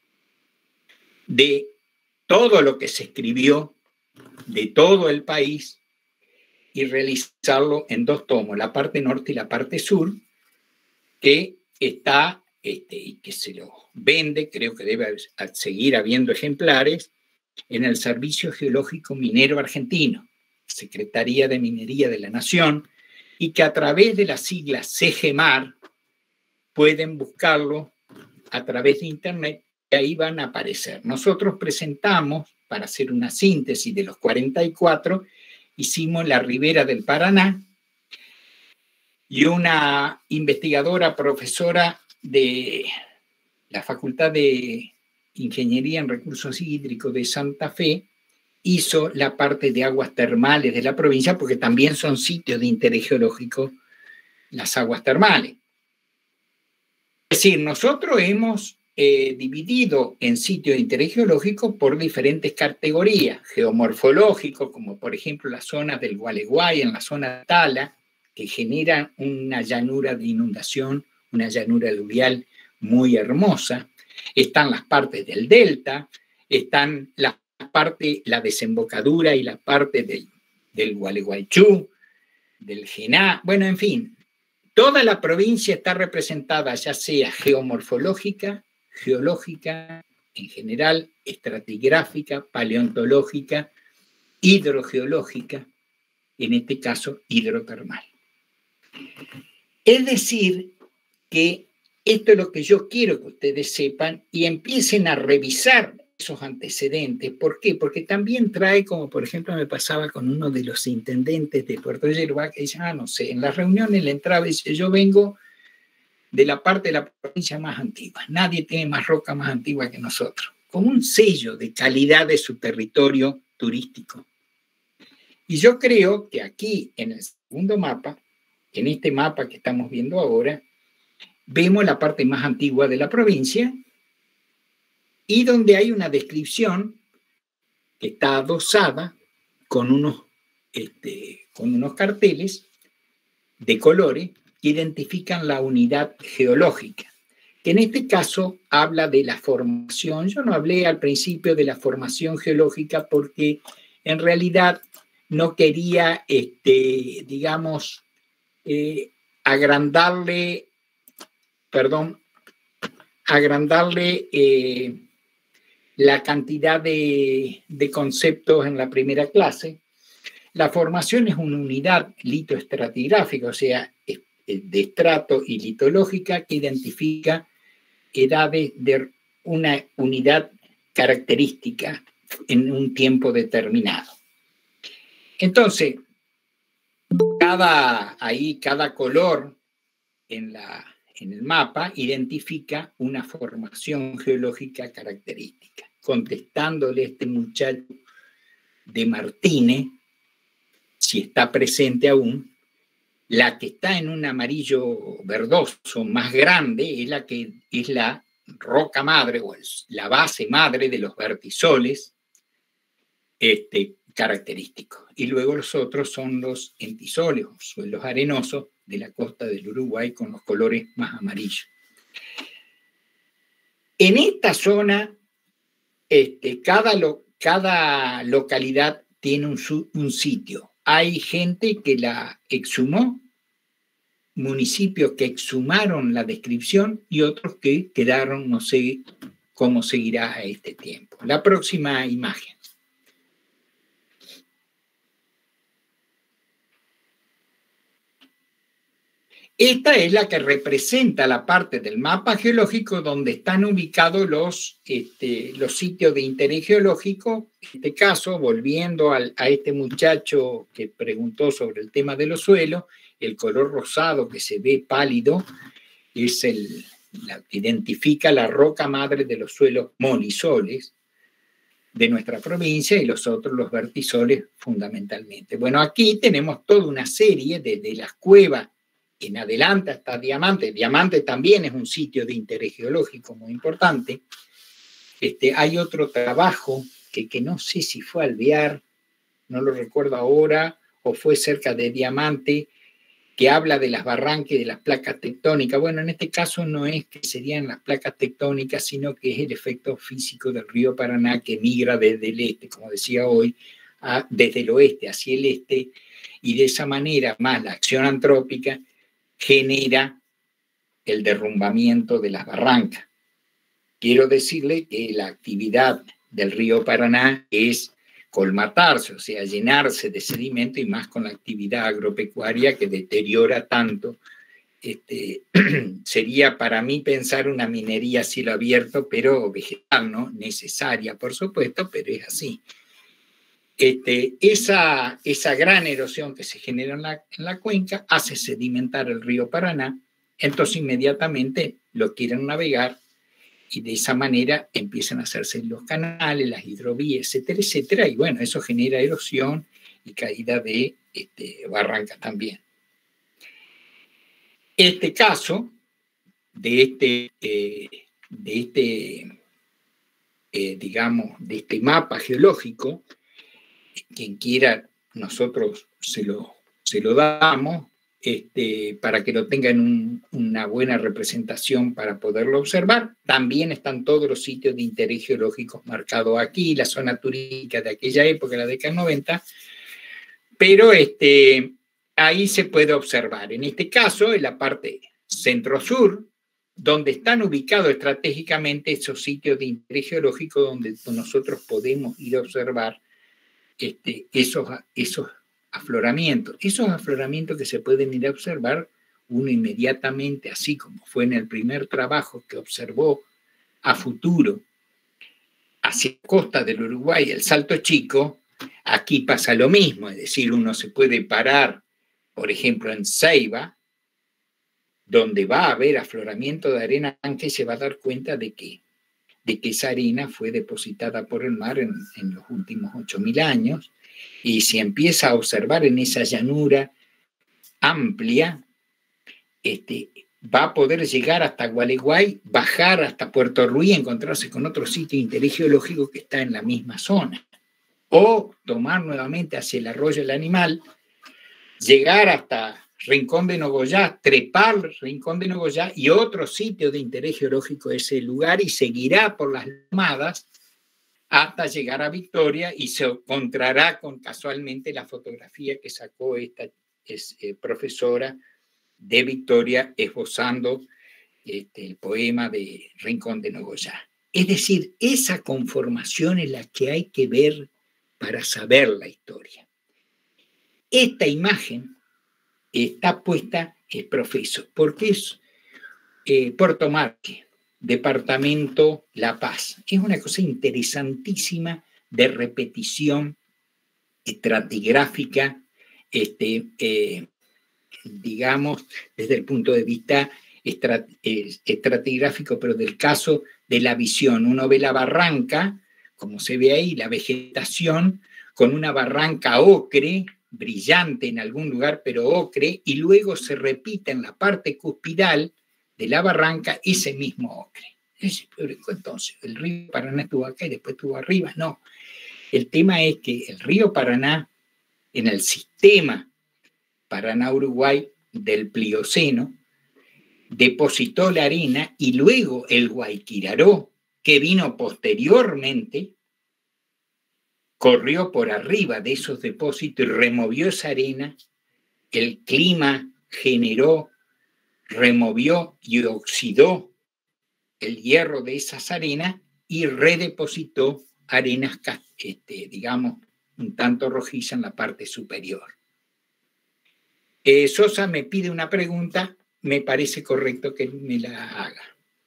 de todo lo que se escribió, de todo el país, y realizarlo en dos tomos, la parte norte y la parte sur, que está, este, y que se lo vende, creo que debe seguir habiendo ejemplares, en el Servicio Geológico Minero Argentino, Secretaría de Minería de la Nación, y que a través de la sigla SEGEMAR pueden buscarlo a través de internet y ahí van a aparecer. Nosotros presentamos, para hacer una síntesis de los cuarenta y cuatro, hicimos la Ribera del Paraná y una investigadora, profesora de la Facultad de Ingeniería en Recursos Hídricos de Santa Fe, hizo la parte de aguas termales de la provincia, porque también son sitios de interés geológico las aguas termales. Es decir, nosotros hemos eh, dividido en sitios de interés geológico por diferentes categorías, geomorfológicos, como por ejemplo las zonas del Gualeguay, en la zona de Tala, que generan una llanura de inundación, una llanura aluvial muy hermosa. Están las partes del delta, están la parte, la desembocadura y la parte del, del Gualeguaychú, del Gená, bueno, en fin, toda la provincia está representada ya sea geomorfológica, geológica, en general, estratigráfica, paleontológica, hidrogeológica, en este caso hidrotermal. Es decir, que esto es lo que yo quiero que ustedes sepan y empiecen a revisar esos antecedentes. ¿Por qué? Porque también trae, como por ejemplo me pasaba con uno de los intendentes de Puerto Yerba, que dice, ah, no sé, en las reuniones le entraba y dice, yo vengo de la parte de la provincia más antigua, nadie tiene más roca más antigua que nosotros, como un sello de calidad de su territorio turístico. Y yo creo que aquí, en el segundo mapa, en este mapa que estamos viendo ahora, vemos la parte más antigua de la provincia y donde hay una descripción que está adosada con unos, este, con unos carteles de colores que identifican la unidad geológica, que en este caso habla de la formación. Yo no hablé al principio de la formación geológica porque en realidad no quería, este, digamos, eh, agrandarle, perdón, agrandarle eh, la cantidad de, de conceptos en la primera clase. La formación es una unidad litoestratigráfica, o sea, de estrato y litológica, que identifica edades de una unidad característica en un tiempo determinado. Entonces, cada, ahí, cada color en, la, en el mapa identifica una formación geológica característica. Contestándole a este muchacho de Martínez, si está presente aún, La que está en un amarillo verdoso más grande es la que es la roca madre o la base madre de los vertisoles este, característicos. Y luego los otros son los entisoles o suelos arenosos de la costa del Uruguay con los colores más amarillos. En esta zona, este, cada, lo, cada localidad tiene un, un sitio. Hay gente que la exhumó, municipios que exhumaron la descripción y otros que quedaron, no sé cómo seguirá a este tiempo. La próxima imagen. Esta es la que representa la parte del mapa geológico donde están ubicados los, este, los sitios de interés geológico. En este caso, volviendo al, a este muchacho que preguntó sobre el tema de los suelos, el color rosado que se ve pálido es el, la, identifica la roca madre de los suelos molisoles de nuestra provincia y los otros los vertisoles fundamentalmente. Bueno, aquí tenemos toda una serie de, de las cuevas en adelante hasta Diamante. Diamante también es un sitio de interés geológico muy importante. Este, hay otro trabajo que, que no sé si fue Alvear, no lo recuerdo ahora, o fue cerca de Diamante, que habla de las barrancas y de las placas tectónicas. Bueno, en este caso no es que serían las placas tectónicas, sino que es el efecto físico del río Paraná que migra desde el este, como decía hoy, a, desde el oeste hacia el este, y de esa manera, más la acción antrópica, genera el derrumbamiento de las barrancas. Quiero decirle que la actividad del río Paraná es colmatarse, o sea, llenarse de sedimento y más con la actividad agropecuaria que deteriora tanto. Este, sería para mí pensar una minería a cielo abierto, pero vegetal, ¿no? Necesaria, por supuesto, pero es así. Este, esa, esa gran erosión que se genera en la, en la cuenca hace sedimentar el río Paraná, entonces inmediatamente lo quieren navegar y de esa manera empiezan a hacerse los canales, las hidrovías, etcétera, etcétera, y bueno, eso genera erosión y caída de este, barrancas también. Este caso de este, eh, de este eh, digamos, de este mapa geológico, quien quiera, nosotros se lo, se lo damos este, para que lo tengan un, una buena representación para poderlo observar. También están todos los sitios de interés geológico marcados aquí, la zona turística de aquella época, la década noventa, pero este, ahí se puede observar. En este caso, en la parte centro-sur, donde están ubicados estratégicamente esos sitios de interés geológico donde nosotros podemos ir a observar Este, esos, esos afloramientos. Esos afloramientos que se pueden ir a observar uno inmediatamente, así como fue en el primer trabajo que observó a futuro hacia la costa del Uruguay, el Salto Chico, aquí pasa lo mismo, es decir, uno se puede parar, por ejemplo, en Ceiba, donde va a haber afloramiento de arena, aunque se va a dar cuenta de que de que esa arena fue depositada por el mar en, en los últimos ocho mil años, y se empieza a observar en esa llanura amplia, este, va a poder llegar hasta Gualeguay, bajar hasta Puerto Ruiz, encontrarse con otro sitio de interés geológico que está en la misma zona, o tomar nuevamente hacia el arroyo del Animal, llegar hasta Rincón de Nogoyá, trepar Rincón de Nogoyá y otro sitio de interés geológico de ese lugar, y seguirá por las lomadas hasta llegar a Victoria y se encontrará con casualmente la fotografía que sacó esta es, eh, profesora de Victoria esbozando este, el poema de Rincón de Nogoyá. Es decir, esa conformación es la que hay que ver para saber la historia. Esta imagen está puesta, es profeso, porque es eh, Puerto Marque, departamento La Paz. Es una cosa interesantísima de repetición estratigráfica, este, eh, digamos, desde el punto de vista estrat, eh, estratigráfico, pero del caso de la visión. Uno ve la barranca, como se ve ahí, la vegetación, con una barranca ocre, brillante en algún lugar, pero ocre, y luego se repite en la parte cuspidal de la barranca ese mismo ocre. Entonces, el río Paraná estuvo acá y después estuvo arriba. No, el tema es que el río Paraná, en el sistema Paraná-Uruguay del Plioceno, depositó la arena y luego el Guayquiraró, que vino posteriormente, corrió por arriba de esos depósitos y removió esa arena. El clima generó, removió y oxidó el hierro de esas arenas y redepositó arenas, este, digamos, un tanto rojizas en la parte superior. Eh, Sosa me pide una pregunta, me parece correcto que me la haga.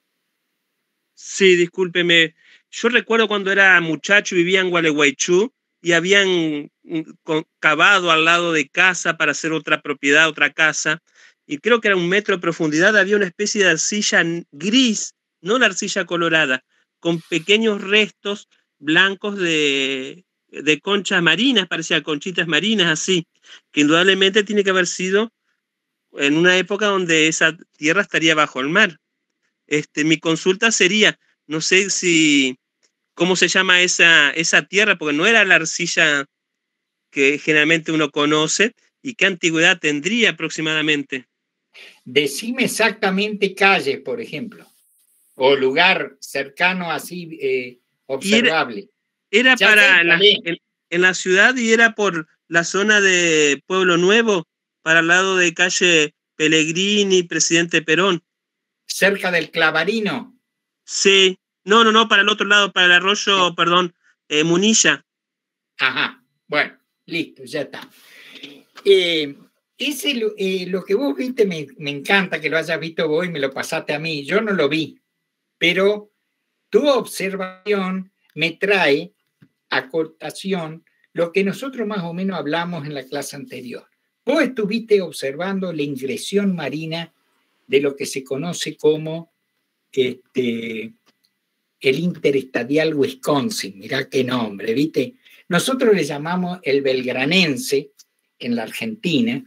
Sí, discúlpeme. Yo recuerdo cuando era muchacho, vivía en Gualeguaychú y habían cavado al lado de casa para hacer otra propiedad, otra casa, y creo que era un metro de profundidad, había una especie de arcilla gris, no la arcilla colorada, con pequeños restos blancos de, de conchas marinas, parecía conchitas marinas así, que indudablemente tiene que haber sido en una época donde esa tierra estaría bajo el mar. Este, mi consulta sería, no sé si, ¿cómo se llama esa, esa tierra? Porque no era la arcilla que generalmente uno conoce, y qué antigüedad tendría aproximadamente. Decime exactamente calles, por ejemplo, o lugar cercano así eh, observable. Era, era para la, en, en la ciudad y era por la zona de Pueblo Nuevo, para el lado de calle Pellegrini, Presidente Perón. ¿Cerca del Clavarino? Sí, no, no, no, para el otro lado, para el arroyo, perdón, eh, Munilla. Ajá, bueno, listo, ya está. Eh, ese, eh, lo que vos viste me, me encanta que lo hayas visto vos y me lo pasaste a mí. Yo no lo vi, pero tu observación me trae a cortación lo que nosotros más o menos hablamos en la clase anterior. Vos estuviste observando la ingresión marina de lo que se conoce como este, el interestadial Wisconsin. Mirá qué nombre, ¿viste? Nosotros le llamamos el belgranense en la Argentina,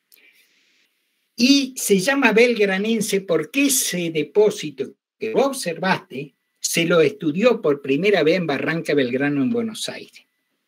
y se llama belgranense porque ese depósito que vos observaste se lo estudió por primera vez en Barranca Belgrano, en Buenos Aires.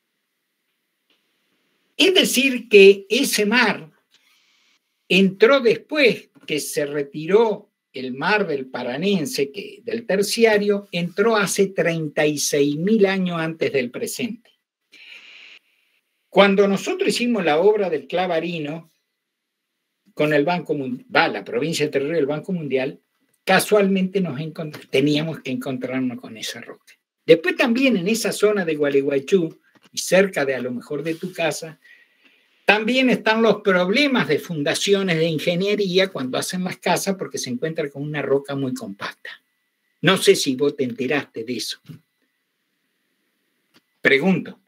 Es decir, que ese mar entró después que se retiró el mar del Paranense, que, del Terciario, entró hace treinta y seis mil años antes del presente. Cuando nosotros hicimos la obra del Clavarino con el Banco Mundial, va, la provincia de Entre Ríos, el Banco Mundial, casualmente nos teníamos que encontrarnos con esa roca. Después también en esa zona de Gualeguaychú, y cerca de a lo mejor de tu casa, también están los problemas de fundaciones de ingeniería cuando hacen las casas porque se encuentran con una roca muy compacta. No sé si vos te enteraste de eso. Pregunto.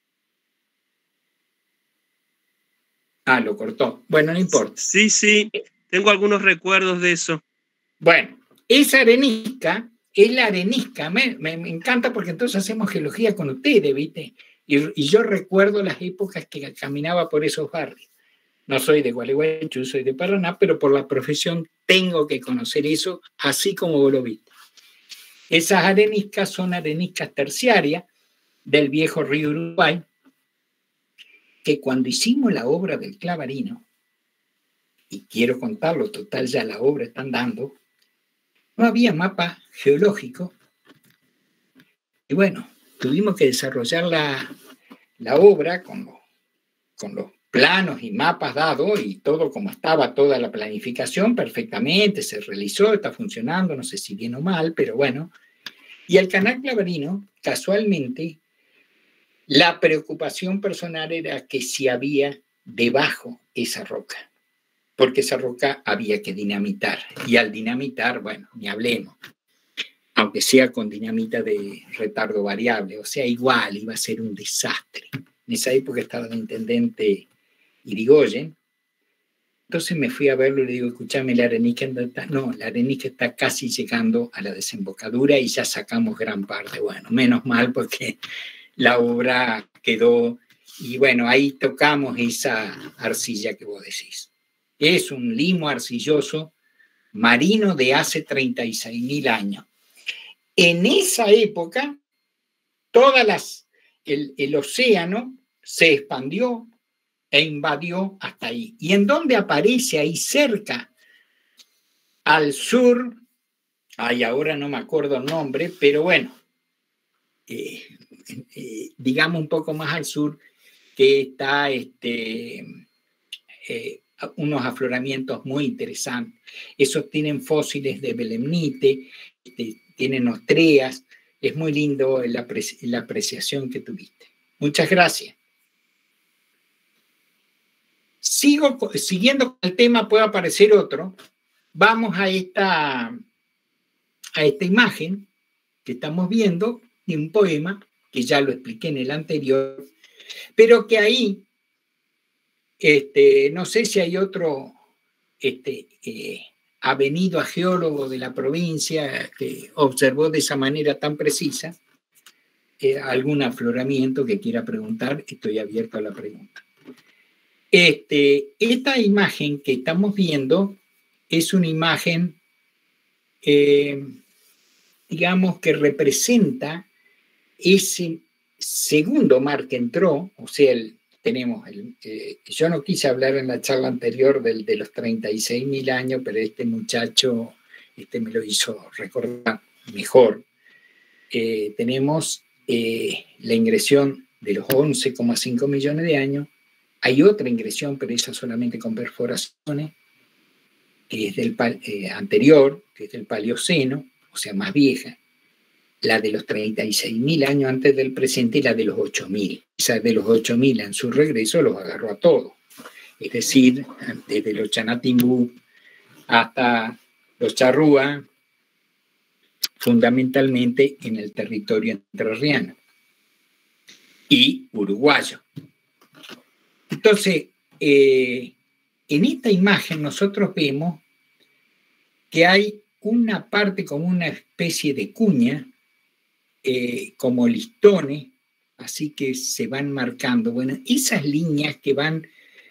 Ah, lo cortó. Bueno, no importa. Sí, sí, tengo algunos recuerdos de eso. Bueno, esa arenisca es la arenisca. Me, me, me encanta porque entonces hacemos geología con ustedes, ¿viste? Y, y yo recuerdo las épocas que caminaba por esos barrios. No soy de Gualeguaychú, soy de Paraná, pero por la profesión tengo que conocer eso, así como vos lo viste. Esas areniscas son areniscas terciarias del viejo río Uruguay, que cuando hicimos la obra del Clavarino, y quiero contarlo, total ya la obra está andando, no había mapa geológico, y bueno, tuvimos que desarrollar la, la obra con, lo, con los planos y mapas dados y todo como estaba, toda la planificación perfectamente, se realizó, está funcionando, no sé si bien o mal, pero bueno. Y el canal Clavarino, casualmente, la preocupación personal era que si había debajo esa roca, porque esa roca había que dinamitar, y al dinamitar, bueno, ni hablemos, aunque sea con dinamita de retardo variable, o sea, igual iba a ser un desastre. En esa época estaba el intendente Irigoyen, entonces me fui a verlo y le digo, escúchame, la arenisca está, no, la arenisca está casi llegando a la desembocadura y ya sacamos gran parte. Bueno, menos mal porque la obra quedó y bueno, ahí tocamos esa arcilla que vos decís. Es un limo arcilloso marino de hace treinta y seis mil años. En esa época, todas las, el, el océano se expandió e invadió hasta ahí. ¿Y en dónde aparece ahí cerca? Al sur, ay, ahora no me acuerdo el nombre, pero bueno, eh, eh, digamos un poco más al sur, que está este, eh, unos afloramientos muy interesantes. Esos tienen fósiles de belemnite, este, tienen ostreas. Es muy lindo la, la apreciación que tuviste. Muchas gracias. Sigo, siguiendo con el tema, puede aparecer otro. Vamos a esta, a esta imagen que estamos viendo de un poema, que ya lo expliqué en el anterior, pero que ahí, este, no sé si hay otro este, eh, avenido a geólogo de la provincia que observó de esa manera tan precisa eh, algún afloramiento que quiera preguntar. Estoy abierto a la pregunta. Este, esta imagen que estamos viendo es una imagen, eh, digamos, que representa ese segundo mar que entró, o sea, el, tenemos, el, eh, yo no quise hablar en la charla anterior del, de los treinta y seis mil años, pero este muchacho este me lo hizo recordar mejor. Eh, tenemos eh, la ingresión de los once coma cinco millones de años. Hay otra ingresión, pero esa solamente con perforaciones, que es del eh, anterior, que es del Paleoceno, o sea, más vieja. La de los treinta y seis mil años antes del presente y la de los ocho mil. Esa de los ocho mil en su regreso los agarró a todos. Es decir, desde los Chanatimbú hasta los Charrúa, fundamentalmente en el territorio entrerriano y uruguayo. Entonces, eh, en esta imagen nosotros vemos que hay una parte como una especie de cuña, eh, como listones, así que se van marcando. Bueno, esas líneas que van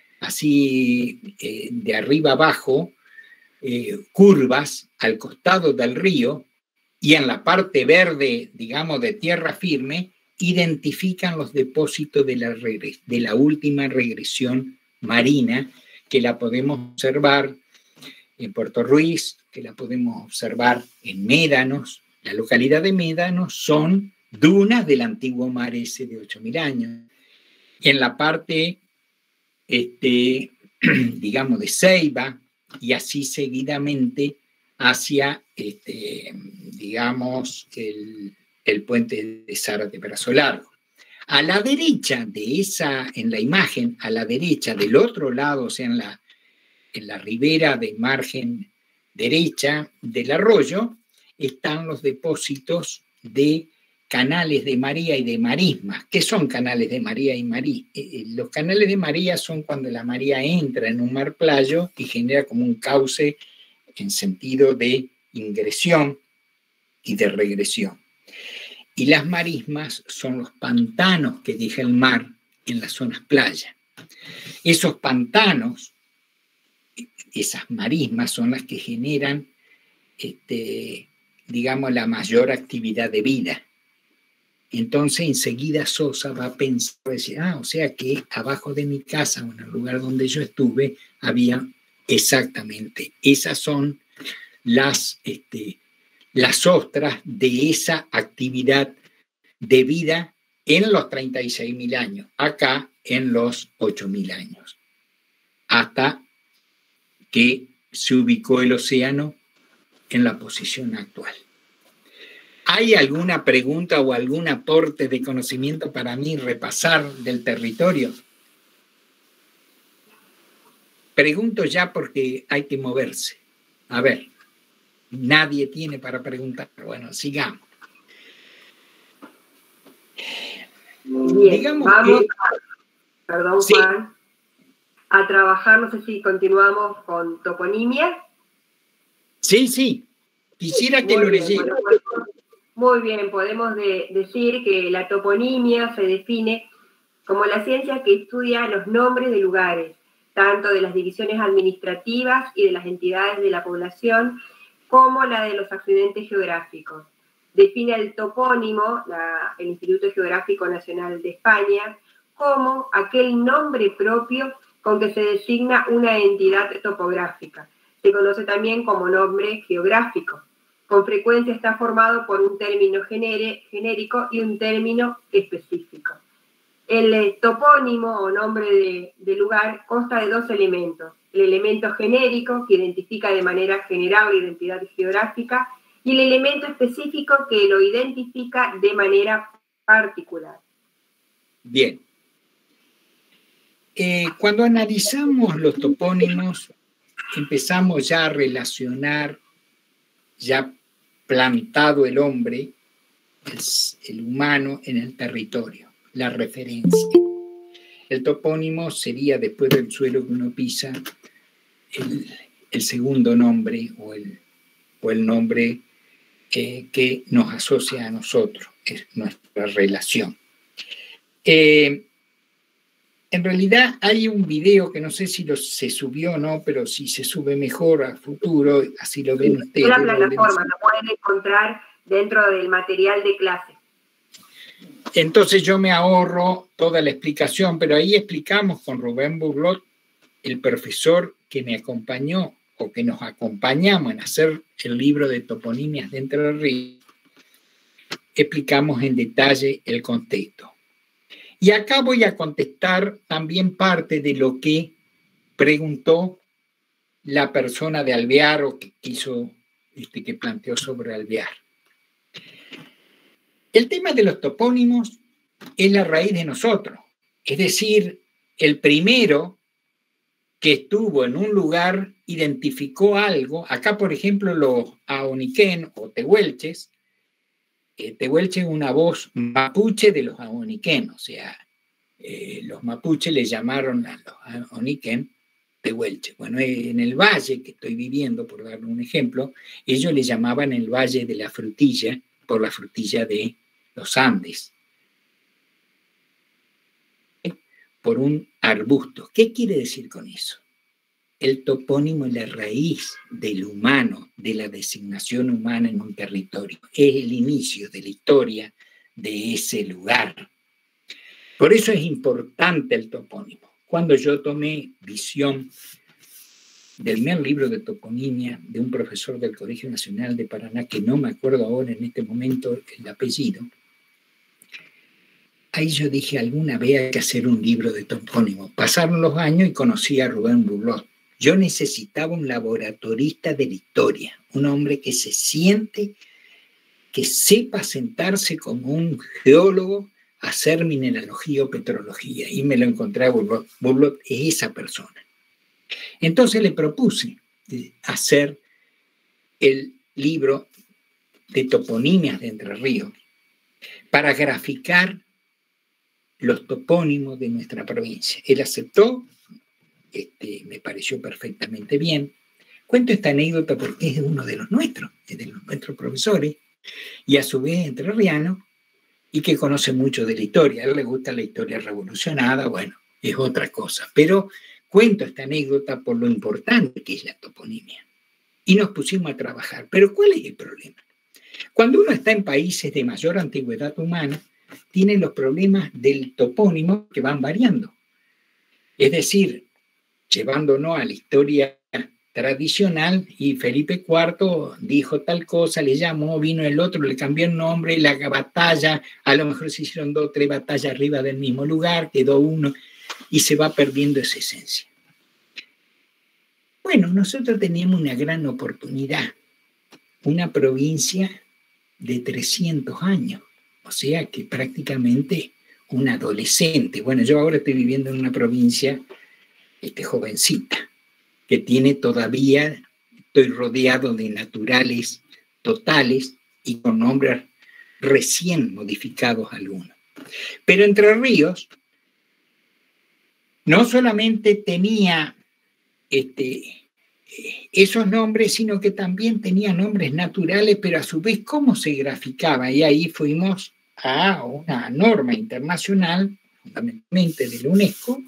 así eh, de arriba abajo, eh, curvas al costado del río y en la parte verde, digamos, de tierra firme, identifican los depósitos de la, de la última regresión marina, que la podemos observar en Puerto Ruiz, que la podemos observar en Médanos. La localidad de Médanos son dunas del antiguo mar ese de ocho mil años. Y en la parte, este, digamos, de Ceiba, y así seguidamente hacia, este, digamos, el, el puente de Zárate Brazo Largo. A la derecha de esa, en la imagen, a la derecha del otro lado, o sea, en la, en la ribera de margen derecha del arroyo, están los depósitos de canales de María y de marismas. ¿Qué son canales de María y María? Eh, los canales de María son cuando la María entra en un mar playo y genera como un cauce en sentido de ingresión y de regresión. Y las marismas son los pantanos que deja el mar en las zonas playa. Esos pantanos, esas marismas son las que generan, este, digamos, la mayor actividad de vida. Entonces enseguida Sosa va a pensar, decir, ah, o sea que abajo de mi casa, o en el lugar donde yo estuve, había exactamente, esas son las, este, las ostras de esa actividad de vida en los treinta y seis mil años, acá en los ocho mil años, hasta que se ubicó el océano en la posición actual. ¿Hay alguna pregunta o algún aporte de conocimiento para mí repasar del territorio? Pregunto ya porque hay que moverse. A ver, nadie tiene para preguntar. Bueno, sigamos. Bien, Digamos vamos, que, a, perdón sí. Juan, a trabajar, no sé si continuamos con toponimia. Sí, sí, quisiera que Muy lo bien, leyera. bueno, muy bien, podemos de, decir que la toponimia se define como la ciencia que estudia los nombres de lugares, tanto de las divisiones administrativas y de las entidades de la población, como la de los accidentes geográficos. Define el topónimo, la, el Instituto Geográfico Nacional de España, como aquel nombre propio con que se designa una entidad topográfica. Se conoce también como nombre geográfico. Con frecuencia está formado por un término genérico y un término específico. El topónimo o nombre de, de lugar consta de dos elementos. El elemento genérico, que identifica de manera general la identidad geográfica, y el elemento específico que lo identifica de manera particular. Bien. Eh, cuando analizamos los topónimos, empezamos ya a relacionar, ya plantado el hombre, el, el humano en el territorio, la referencia. El topónimo sería, después del suelo que uno pisa, el, el segundo nombre o el, o el nombre eh, que nos asocia a nosotros, es nuestra relación. Eh, en realidad hay un video que no sé si lo, se subió o no, pero si se sube mejor a futuro, así lo ven ustedes. La plataforma lo pueden encontrar dentro del material de clase. Entonces yo me ahorro toda la explicación, pero ahí explicamos con Rubén Burlot, el profesor que me acompañó o que nos acompañamos en hacer el libro de toponimias de Entre Ríos, explicamos en detalle el contexto. Y acá voy a contestar también parte de lo que preguntó la persona de Alvear o que quiso, este, que planteó sobre Alvear. El tema de los topónimos es la raíz de nosotros. Es decir, el primero que estuvo en un lugar identificó algo. Acá, por ejemplo, los aoniquén o tehuelches. Eh, tehuelche es una voz mapuche de los aoniquén. O sea, eh, los mapuches le llamaron a los aoniquén tehuelche. Bueno, en el valle que estoy viviendo, por darle un ejemplo, ellos le llamaban el Valle de la Frutilla, por la frutilla de los Andes, por un arbusto. ¿Qué quiere decir con eso? El topónimo es la raíz del humano, de la designación humana en un territorio. Es el inicio de la historia de ese lugar. Por eso es importante el topónimo. Cuando yo tomé visión del primer libro de toponimia de un profesor del Colegio Nacional de Paraná, que no me acuerdo ahora en este momento el apellido, ahí yo dije, alguna vez hay que hacer un libro de topónimo. Pasaron los años y conocí a Rubén Burlot. Yo necesitaba un laboratorista de la historia, un hombre que se siente, que sepa sentarse como un geólogo, hacer mineralogía o petrología. Y me lo encontré a Burlot. Burlot es esa persona. Entonces le propuse hacer el libro de toponimias de Entre Ríos para graficar los topónimos de nuestra provincia. Él aceptó, este, me pareció perfectamente bien. Cuento esta anécdota porque es de uno de los nuestros, es de los nuestros profesores, y a su vez entrerriano, y que conoce mucho de la historia. A él le gusta la historia revolucionada, bueno, es otra cosa. Pero cuento esta anécdota por lo importante que es la toponimia. Y nos pusimos a trabajar. Pero ¿cuál es el problema? Cuando uno está en países de mayor antigüedad humana, tiene los problemas del topónimo que van variando. Es decir, llevándonos a la historia tradicional, y Felipe cuarto dijo tal cosa, le llamó, vino el otro, le cambió el nombre, la batalla, a lo mejor se hicieron dos o tres batallas arriba del mismo lugar, quedó uno, y se va perdiendo esa esencia. Bueno, nosotros teníamos una gran oportunidad, una provincia de trescientos años, o sea que prácticamente un adolescente. Bueno, yo ahora estoy viviendo en una provincia este, jovencita, que tiene todavía, estoy rodeado de naturales totales y con nombres recién modificados algunos. Pero Entre Ríos no solamente tenía este, esos nombres, sino que también tenía nombres naturales, pero a su vez cómo se graficaba. Y ahí fuimos a una norma internacional fundamentalmente de la UNESCO,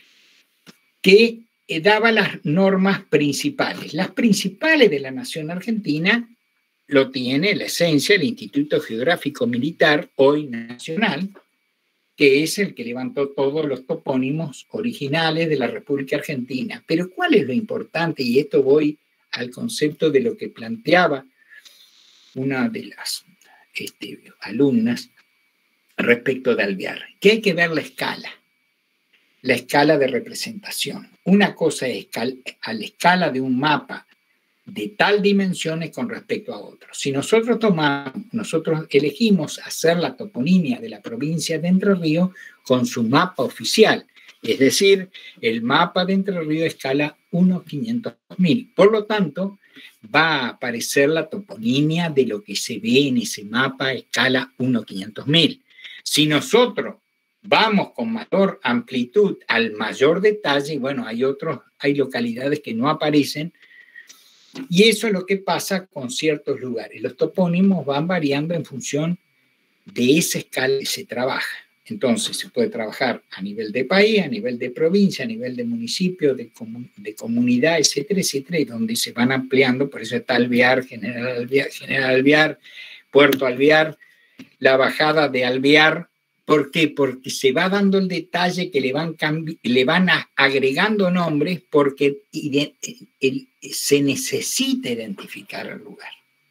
que eh, daba las normas principales. Las principales de la nación argentina lo tiene la esencia el Instituto Geográfico Militar, hoy nacional, que es el que levantó todos los topónimos originales de la República Argentina. Pero ¿cuál es lo importante? Y esto voy al concepto de lo que planteaba una de las este, alumnas respecto de Alvear, que hay que ver la escala, la escala de representación. Una cosa es a la escala de un mapa de tal dimensiones con respecto a otro. Si nosotros tomamos, nosotros elegimos hacer la toponimia de la provincia de Entre Ríos con su mapa oficial, es decir, el mapa de Entre Ríos escala uno quinientos mil. Por lo tanto, va a aparecer la toponimia de lo que se ve en ese mapa a escala uno quinientos mil. Si nosotros vamos con mayor amplitud al mayor detalle, bueno, hay otros, hay localidades que no aparecen, y eso es lo que pasa con ciertos lugares. Los topónimos van variando en función de esa escala que se trabaja. Entonces, se puede trabajar a nivel de país, a nivel de provincia, a nivel de municipio, de, comun de comunidad, etcétera, etcétera, y donde se van ampliando. Por eso está Alvear, General Alvear, General Alvear, Puerto Alvear, la bajada de Alvear. ¿Por qué? Porque se va dando el detalle que le van, le van a, agregando nombres porque el, el, se necesita identificar el lugar.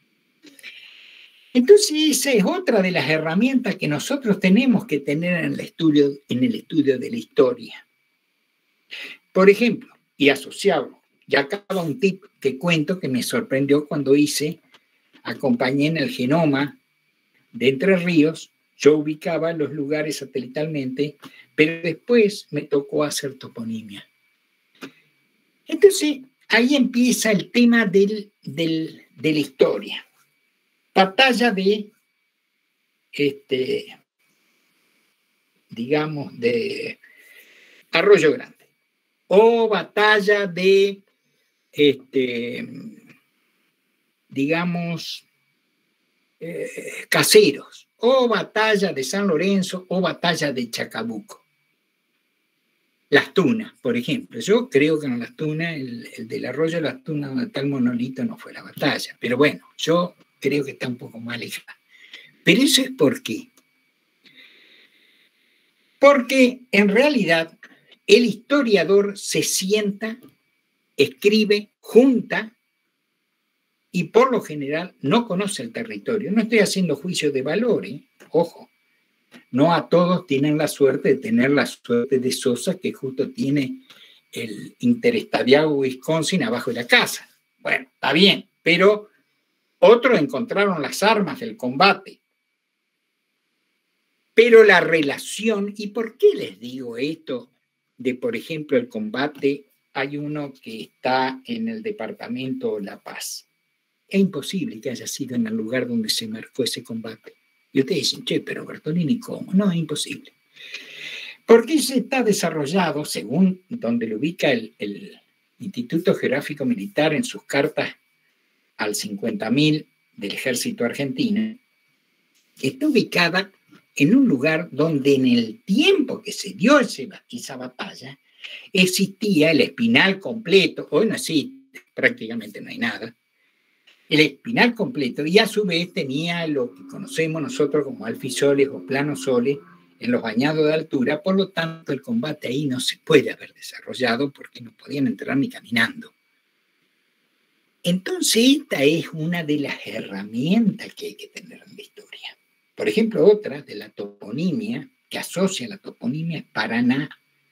Entonces, esa es otra de las herramientas que nosotros tenemos que tener en el estudio, en el estudio de la historia. Por ejemplo, y asociado, ya acaba un tip que cuento que me sorprendió cuando hice, acompañé en el genoma de Entre Ríos. Yo ubicaba los lugares satelitalmente, pero después me tocó hacer toponimia. Entonces, ahí empieza el tema del, del, de la historia. Batalla de, este, digamos, de Arroyo Grande, o batalla de, este, digamos, eh, Caseros, o batalla de San Lorenzo, o batalla de Chacabuco. Las Tunas, por ejemplo. Yo creo que en Las Tunas, el, el del arroyo de Las Tunas, donde está el monolito, no fue la batalla. Pero bueno, yo creo que está un poco más alejada. Pero eso es por qué. Porque en realidad el historiador se sienta, escribe, junta, y por lo general no conoce el territorio. No estoy haciendo juicio de valor, ¿eh? Ojo. No a todos tienen la suerte de tener la suerte de Sosa, que justo tiene el Interestadiado Wisconsin abajo de la casa. Bueno, está bien, pero otros encontraron las armas del combate. Pero la relación, ¿y por qué les digo esto de, por ejemplo, el combate? Hay uno que está en el departamento La Paz. Es imposible que haya sido en el lugar donde se marcó ese combate. Y ustedes dicen, che, pero Bertolini, ¿cómo? No, es imposible. Porque se está desarrollado, según donde lo ubica el, el Instituto Geográfico Militar en sus cartas al cincuenta mil del ejército argentino, está ubicada en un lugar donde en el tiempo que se dio ese, esa batalla existía el espinal completo. Hoy no existe, prácticamente no hay nada. El espinal completo, y a su vez tenía lo que conocemos nosotros como alfisoles o planosoles en los bañados de altura. Por lo tanto, el combate ahí no se puede haber desarrollado porque no podían entrar ni caminando. Entonces, esta es una de las herramientas que hay que tener en la historia. Por ejemplo, otra de la toponimia, que asocia la toponimia, es Paraná,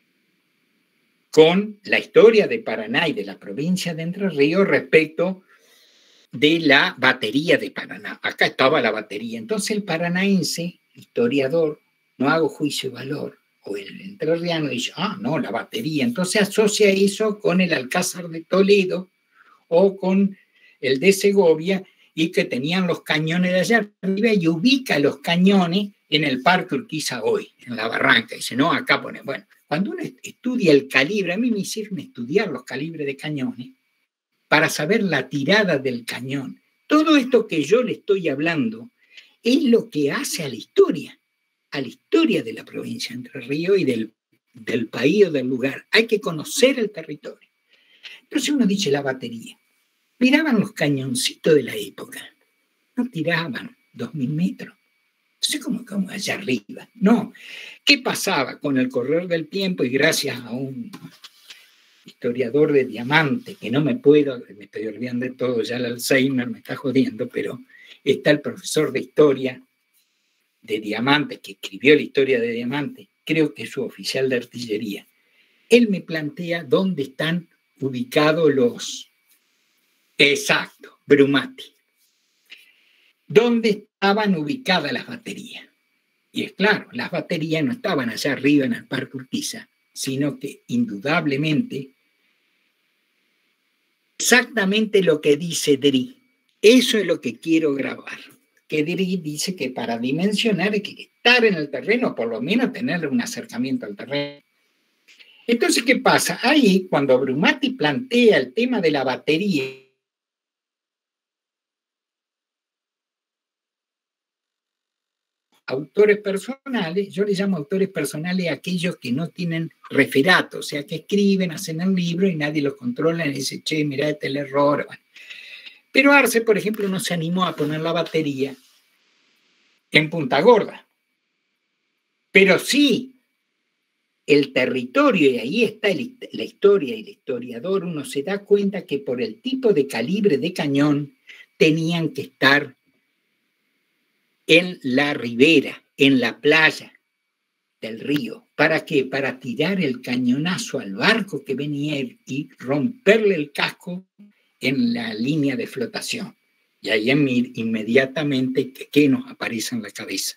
con la historia de Paraná y de la provincia de Entre Ríos respecto de la batería de Paraná. Acá estaba la batería. Entonces el paranaense, historiador, no hago juicio de valor, o el entrerriano dice, ah, no, la batería. Entonces asocia eso con el Alcázar de Toledo o con el de Segovia, y que tenían los cañones de allá arriba, y ubica los cañones en el Parque Urquiza hoy, en la Barranca. Dice, no, acá pone. Bueno, cuando uno estudia el calibre, a mí me hicieron estudiar los calibres de cañones, para saber la tirada del cañón. Todo esto que yo le estoy hablando es lo que hace a la historia. a la historia de la provincia de Entre Ríos y del, del país o del lugar. Hay que conocer el territorio. Entonces uno dice la batería. Miraban los cañoncitos de la época. No tiraban dos mil metros. Entonces, ¿cómo, cómo allá arriba? No. ¿Qué pasaba con el correr del tiempo? Y gracias a un historiador de diamante, que no me puedo, me estoy olvidando de todo, ya el Alzheimer me está jodiendo, pero está el profesor de historia de diamantes, que escribió la historia de diamantes, creo que es su oficial de artillería. Él me plantea dónde están ubicados los... Exacto, Brumati. ¿Dónde estaban ubicadas las baterías? Y es claro, las baterías no estaban allá arriba en el Parque Urquiza, sino que indudablemente, exactamente lo que dice Dri, eso es lo que quiero grabar. Que Dri dice que para dimensionar hay que estar en el terreno, por lo menos tener un acercamiento al terreno. Entonces, ¿qué pasa? Ahí, cuando Brumati plantea el tema de la batería, autores personales, yo les llamo autores personales a aquellos que no tienen referato, o sea, que escriben, hacen el libro y nadie los controla y dice, che, mirá, este es el error. Bueno. Pero Arce, por ejemplo, no se animó a poner la batería en Punta Gorda. Pero sí, el territorio, y ahí está el, la historia y el historiador, uno se da cuenta que por el tipo de calibre de cañón tenían que estar en la ribera, en la playa del río. ¿Para qué? Para tirar el cañonazo al barco que venía y romperle el casco en la línea de flotación. Y ahí inmediatamente, ¿qué nos aparece en la cabeza?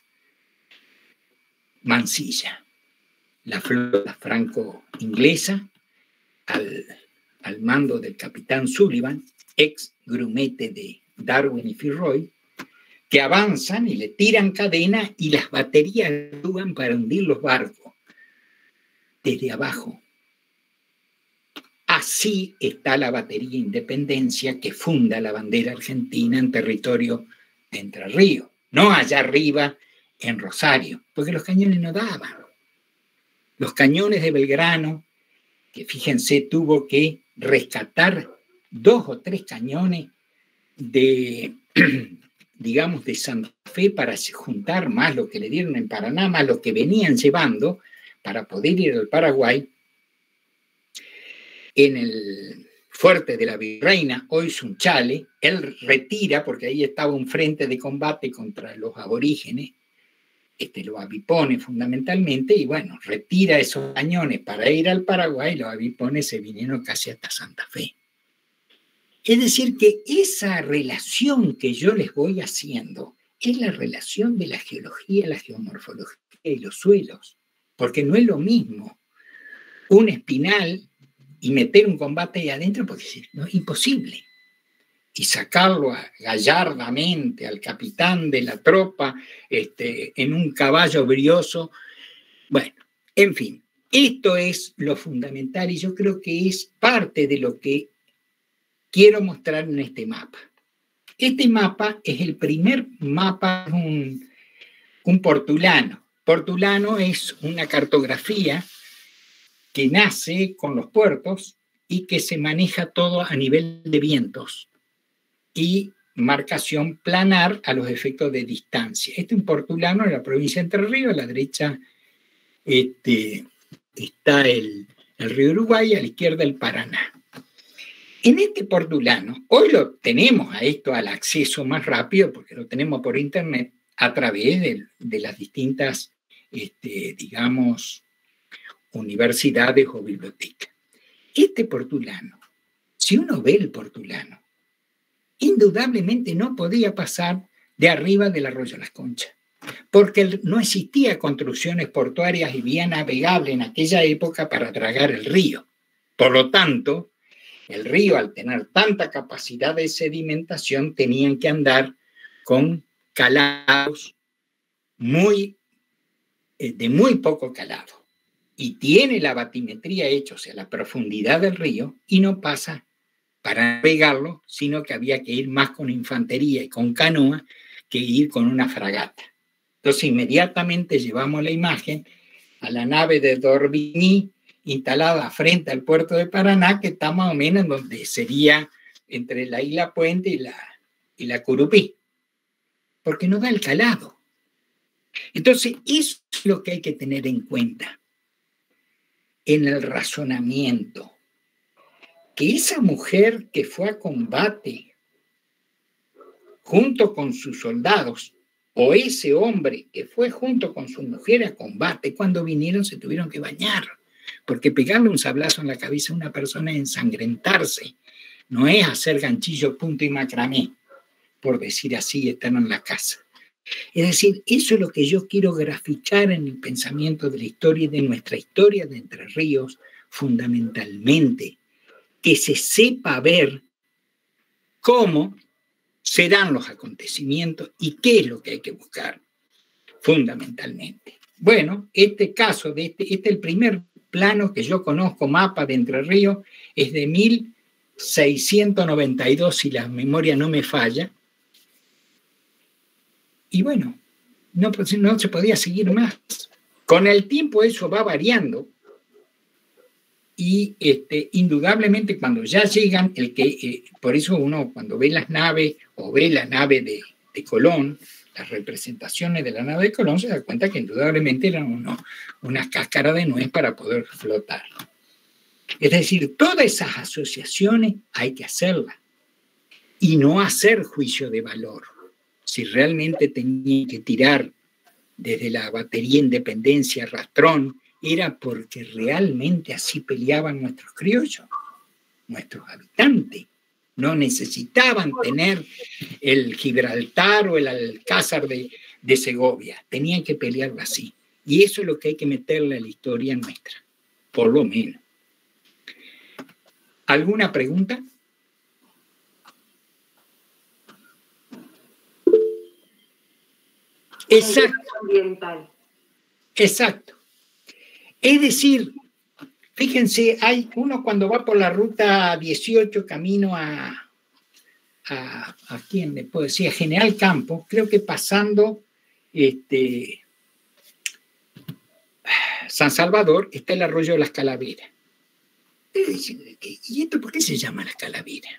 Mansilla, la flota franco-inglesa, al, al mando del capitán Sullivan, ex grumete de Darwin y Fitzroy, que avanzan y le tiran cadena y las baterías actúan para hundir los barcos desde abajo. Así está la batería Independencia que funda la bandera argentina en territorio de Entre Ríos, no allá arriba en Rosario, porque los cañones no daban. Los cañones de Belgrano, que fíjense, tuvo que rescatar dos o tres cañones de... digamos, de Santa Fe para juntar más lo que le dieron en Paraná, más lo que venían llevando para poder ir al Paraguay. En el fuerte de la Virreina, hoy Sunchale, él retira, porque ahí estaba un frente de combate contra los aborígenes, este, los avipones fundamentalmente, y bueno, retira esos cañones para ir al Paraguay, los avipones se vinieron casi hasta Santa Fe. Es decir, que esa relación que yo les voy haciendo es la relación de la geología, la geomorfología y los suelos, porque no es lo mismo un espinal y meter un combate ahí adentro, porque no es imposible, y sacarlo gallardamente al capitán de la tropa este, en un caballo brioso. Bueno, en fin, esto es lo fundamental y yo creo que es parte de lo que quiero mostrar en este mapa. Este mapa es el primer mapa, un, un portulano. Portulano es una cartografía que nace con los puertos y que se maneja todo a nivel de vientos y marcación planar a los efectos de distancia. Este es un portulano de la provincia de Entre Ríos, a la derecha este, está el, el río Uruguay, a la izquierda el Paraná. En este portulano, hoy lo tenemos a esto al acceso más rápido porque lo tenemos por internet a través de, de las distintas, este, digamos, universidades o bibliotecas. Este portulano, si uno ve el portulano, indudablemente no podía pasar de arriba del arroyo Las Conchas, porque no existía construcciones portuarias y vía navegable en aquella época para tragar el río. Por lo tanto, el río, al tener tanta capacidad de sedimentación, tenían que andar con calados muy, eh, de muy poco calado. Y tiene la batimetría hecha, o sea, la profundidad del río, y no pasa para navegarlo, sino que había que ir más con infantería y con canoa que ir con una fragata. Entonces inmediatamente llevamos la imagen a la nave de d'Orbigny instalada frente al puerto de Paraná, que está más o menos en donde sería entre la isla Puente y la, y la Curupí, porque no da el calado. Entonces, eso es lo que hay que tener en cuenta en el razonamiento, que esa mujer que fue a combate junto con sus soldados, o ese hombre que fue junto con su mujer a combate, cuando vinieron se tuvieron que bañar, porque pegarle un sablazo en la cabeza a una persona es ensangrentarse, no es hacer ganchillo, punto y macramé, por decir así, estar en la casa. Es decir, eso es lo que yo quiero graficar en el pensamiento de la historia y de nuestra historia de Entre Ríos, fundamentalmente, que se sepa ver cómo se dan los acontecimientos y qué es lo que hay que buscar fundamentalmente. Bueno, este caso, de este, este es el primer plano que yo conozco, mapa de Entre Ríos, es de mil seiscientos noventa y dos, si la memoria no me falla. Y bueno, no, no se podía seguir más. Con el tiempo eso va variando y este, indudablemente cuando ya llegan, el que, eh, por eso uno cuando ve las naves o ve la nave de, de Colón, las representaciones de la nave de Colón, se da cuenta que indudablemente eran uno, una cáscara de nuez para poder flotar. Es decir, todas esas asociaciones hay que hacerlas y no hacer juicio de valor. Si realmente tenían que tirar desde la batería Independencia Rastrón, era porque realmente así peleaban nuestros criollos, nuestros habitantes. No necesitaban tener el Gibraltar o el Alcázar de, de Segovia, tenían que pelearlo así. Y eso es lo que hay que meterle a la historia nuestra, por lo menos. ¿Alguna pregunta? Exacto. Ambiental. Exacto. Es decir, fíjense, hay uno cuando va por la ruta dieciocho camino a, a, a quién le puedo decir, a General Campos, creo que pasando este, San Salvador, está el arroyo de las Calaveras. ¿Y esto por qué se llama las Calaveras?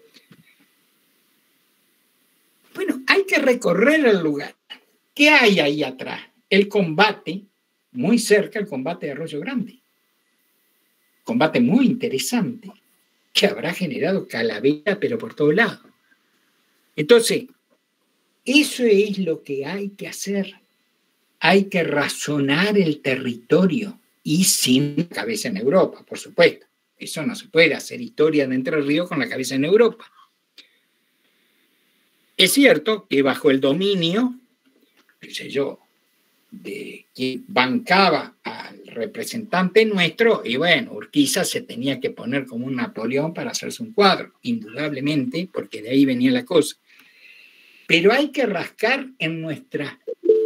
Bueno, hay que recorrer el lugar. ¿Qué hay ahí atrás? El combate, muy cerca, el combate de Arroyo Grande. Combate muy interesante, que habrá generado calavera, pero por todos lados. Entonces, eso es lo que hay que hacer. Hay que razonar el territorio y sin cabeza en Europa, por supuesto. Eso no se puede hacer historia de Entre Ríos con la cabeza en Europa. Es cierto que bajo el dominio, qué sé yo, de quien bancaba al representante nuestro, y bueno, Urquiza se tenía que poner como un Napoleón para hacerse un cuadro, indudablemente, porque de ahí venía la cosa. Pero hay que rascar en nuestra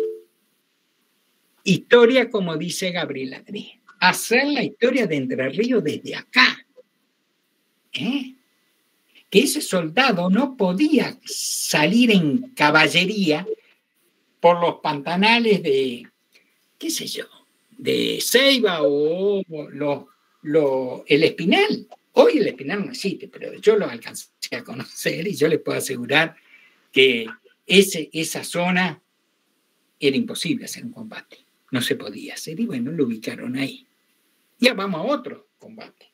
historia, como dice Gabriel Adri, hacer la historia de Entre Ríos desde acá. ¿Eh? Que ese soldado no podía salir en caballería por los pantanales de, qué sé yo, de Ceiba o lo, lo, el Espinal. Hoy el Espinal no existe, pero yo lo alcancé a conocer y yo les puedo asegurar que ese, esa zona era imposible hacer un combate. No se podía hacer y bueno, lo ubicaron ahí. Ya vamos a otro combate.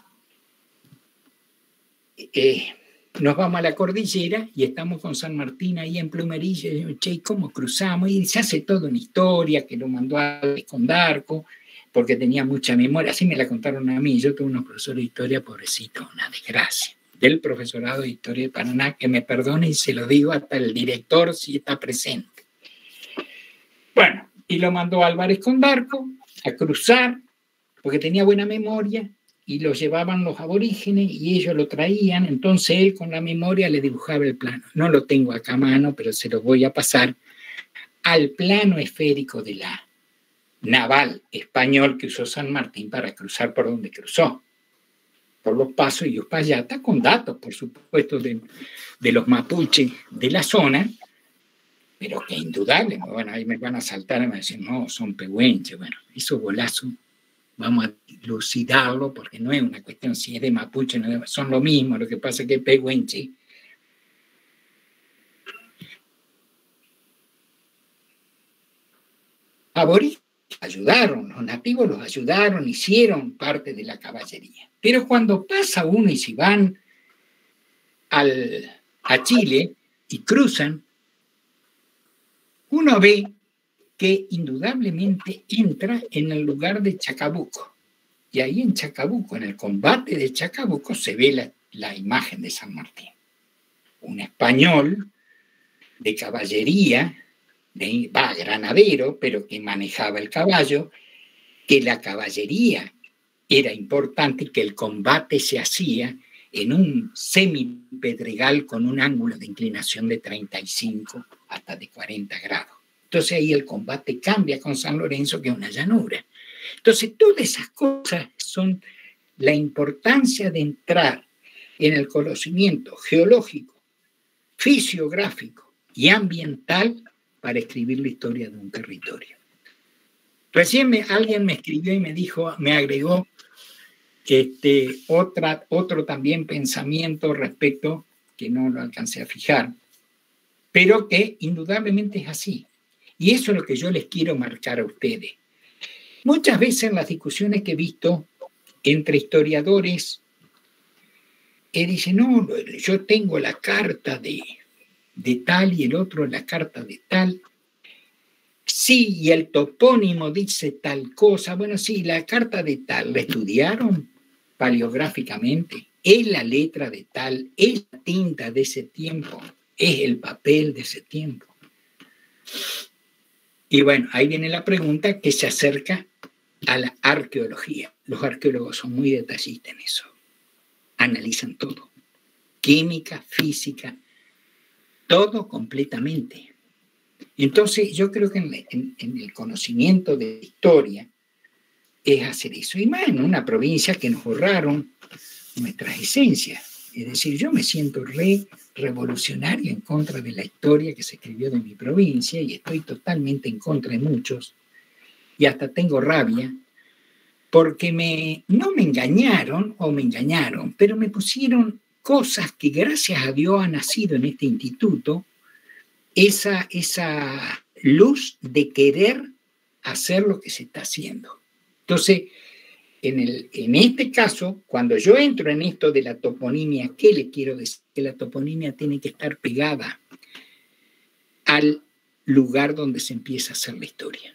Eh, nos vamos a la cordillera y estamos con San Martín ahí en Plumerillo, y yo, che, ¿cómo cruzamos? Y se hace toda una historia que lo mandó a Escondarco porque tenía mucha memoria, así me la contaron a mí. Yo tuve unos profesores de historia, pobrecito, una desgracia, del profesorado de historia de Paraná, que me perdone y se lo digo hasta el director si está presente. Bueno, y lo mandó a Álvarez Escondarco a cruzar porque tenía buena memoria y lo llevaban los aborígenes y ellos lo traían, entonces él con la memoria le dibujaba el plano. No lo tengo acá a mano, pero se lo voy a pasar al plano esférico de la naval español que usó San Martín para cruzar por donde cruzó, por los Pasos y Uspallata, con datos, por supuesto, de, de los mapuches de la zona, pero que indudable, bueno, ahí me van a saltar y me van a decir, no, son pehuenches. Bueno, esos golazos vamos a dilucidarlo porque no es una cuestión si es de mapuche, no es, son lo mismo, lo que pasa es que pehuenche aborígenes ayudaron, los nativos los ayudaron, hicieron parte de la caballería. Pero cuando pasa uno y si van al, a Chile y cruzan, uno ve que indudablemente entra en el lugar de Chacabuco. Y ahí en Chacabuco, en el combate de Chacabuco, se ve la, la imagen de San Martín. Un español de caballería, de, va, granadero, pero que manejaba el caballo, que la caballería era importante y que el combate se hacía en un semipedregal con un ángulo de inclinación de treinta y cinco hasta de cuarenta grados. Entonces ahí el combate cambia con San Lorenzo, que es una llanura. Entonces todas esas cosas son la importancia de entrar en el conocimiento geológico, fisiográfico y ambiental para escribir la historia de un territorio. Recién me, alguien me escribió y me dijo, me agregó este, otra, otro también pensamiento respecto, que no lo alcancé a fijar, pero que indudablemente es así. Y eso es lo que yo les quiero marcar a ustedes. Muchas veces en las discusiones que he visto entre historiadores, eh, dicen, no, yo tengo la carta de, de tal y el otro la carta de tal. Sí, y el topónimo dice tal cosa. Bueno, sí, la carta de tal, ¿la estudiaron paleográficamente? ¿Es la letra de tal? ¿Es la tinta de ese tiempo? ¿Es el papel de ese tiempo? Y bueno, ahí viene la pregunta que se acerca a la arqueología. Los arqueólogos son muy detallistas en eso. Analizan todo. Química, física, todo completamente. Entonces, yo creo que en, en, en el conocimiento de historia es hacer eso. Y más en una provincia que nos borraron nuestras esencias. Es decir, yo me siento re revolucionario en contra de la historia que se escribió de mi provincia y estoy totalmente en contra de muchos. Y hasta tengo rabia porque me, no me engañaron o me engañaron, pero me pusieron cosas que gracias a Dios ha nacido en este instituto, esa, esa luz de querer hacer lo que se está haciendo. Entonces, en, el, en este caso, cuando yo entro en esto de la toponimia, ¿qué le quiero decir? Que la toponimia tiene que estar pegada al lugar donde se empieza a hacer la historia.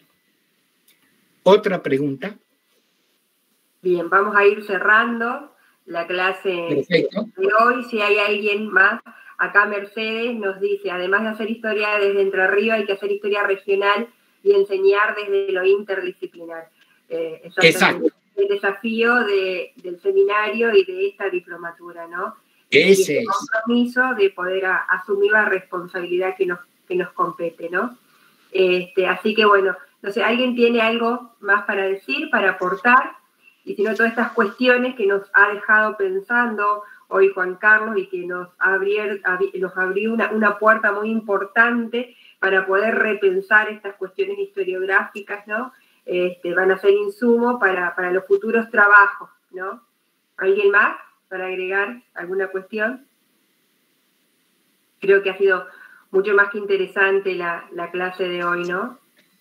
Otra pregunta. Bien, vamos a ir cerrando la clase Perfecto. de hoy. Si hay alguien más, acá Mercedes nos dice, además de hacer historia desde Entre Ríos, hay que hacer historia regional y enseñar desde lo interdisciplinar. Eh, Exacto. El desafío de, del seminario y de esta diplomatura, ¿no? Ese y el compromiso de poder a, asumir la responsabilidad que nos, que nos compete, ¿no? Este, así que bueno, no sé, ¿alguien tiene algo más para decir, para aportar? Y si no, todas estas cuestiones que nos ha dejado pensando hoy Juan Carlos y que nos, abrier, nos abrió una, una puerta muy importante para poder repensar estas cuestiones historiográficas, ¿no? Este, van a ser insumo para, para los futuros trabajos, ¿no? ¿Alguien más para agregar alguna cuestión? Creo que ha sido mucho más que interesante la, la clase de hoy, ¿no?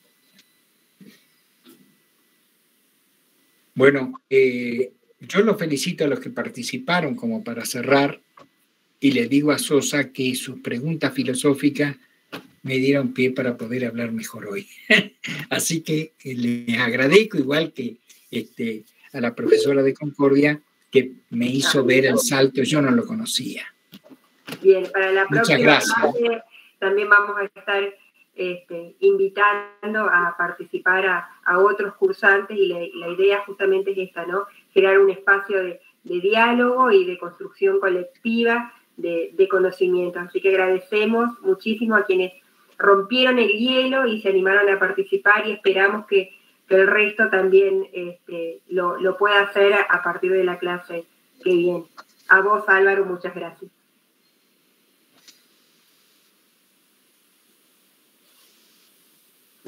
Bueno, eh, yo los felicito a los que participaron como para cerrar y le digo a Sosa que sus preguntas filosóficas me dieron pie para poder hablar mejor hoy. Así que eh, les agradezco, igual que este, a la profesora de Concordia, que me hizo ver el salto, yo no lo conocía. Bien, para la Muchas próxima gracias. clase también vamos a estar este, invitando a participar a, a otros cursantes y la, la idea justamente es esta, ¿no? Crear un espacio de, de diálogo y de construcción colectiva de, de conocimiento. Así que agradecemos muchísimo a quienes rompieron el hielo y se animaron a participar y esperamos que, que el resto también este, lo, lo pueda hacer a partir de la clase que viene. A vos, Álvaro, muchas gracias.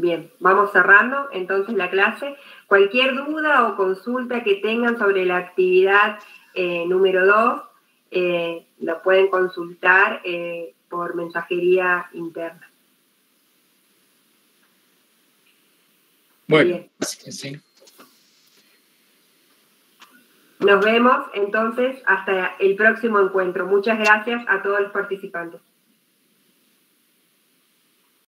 Bien, vamos cerrando entonces la clase. Cualquier duda o consulta que tengan sobre la actividad eh, número dos, eh, lo pueden consultar eh, por mensajería interna. Bueno, Bien. sí. Nos vemos entonces hasta el próximo encuentro. Muchas gracias a todos los participantes.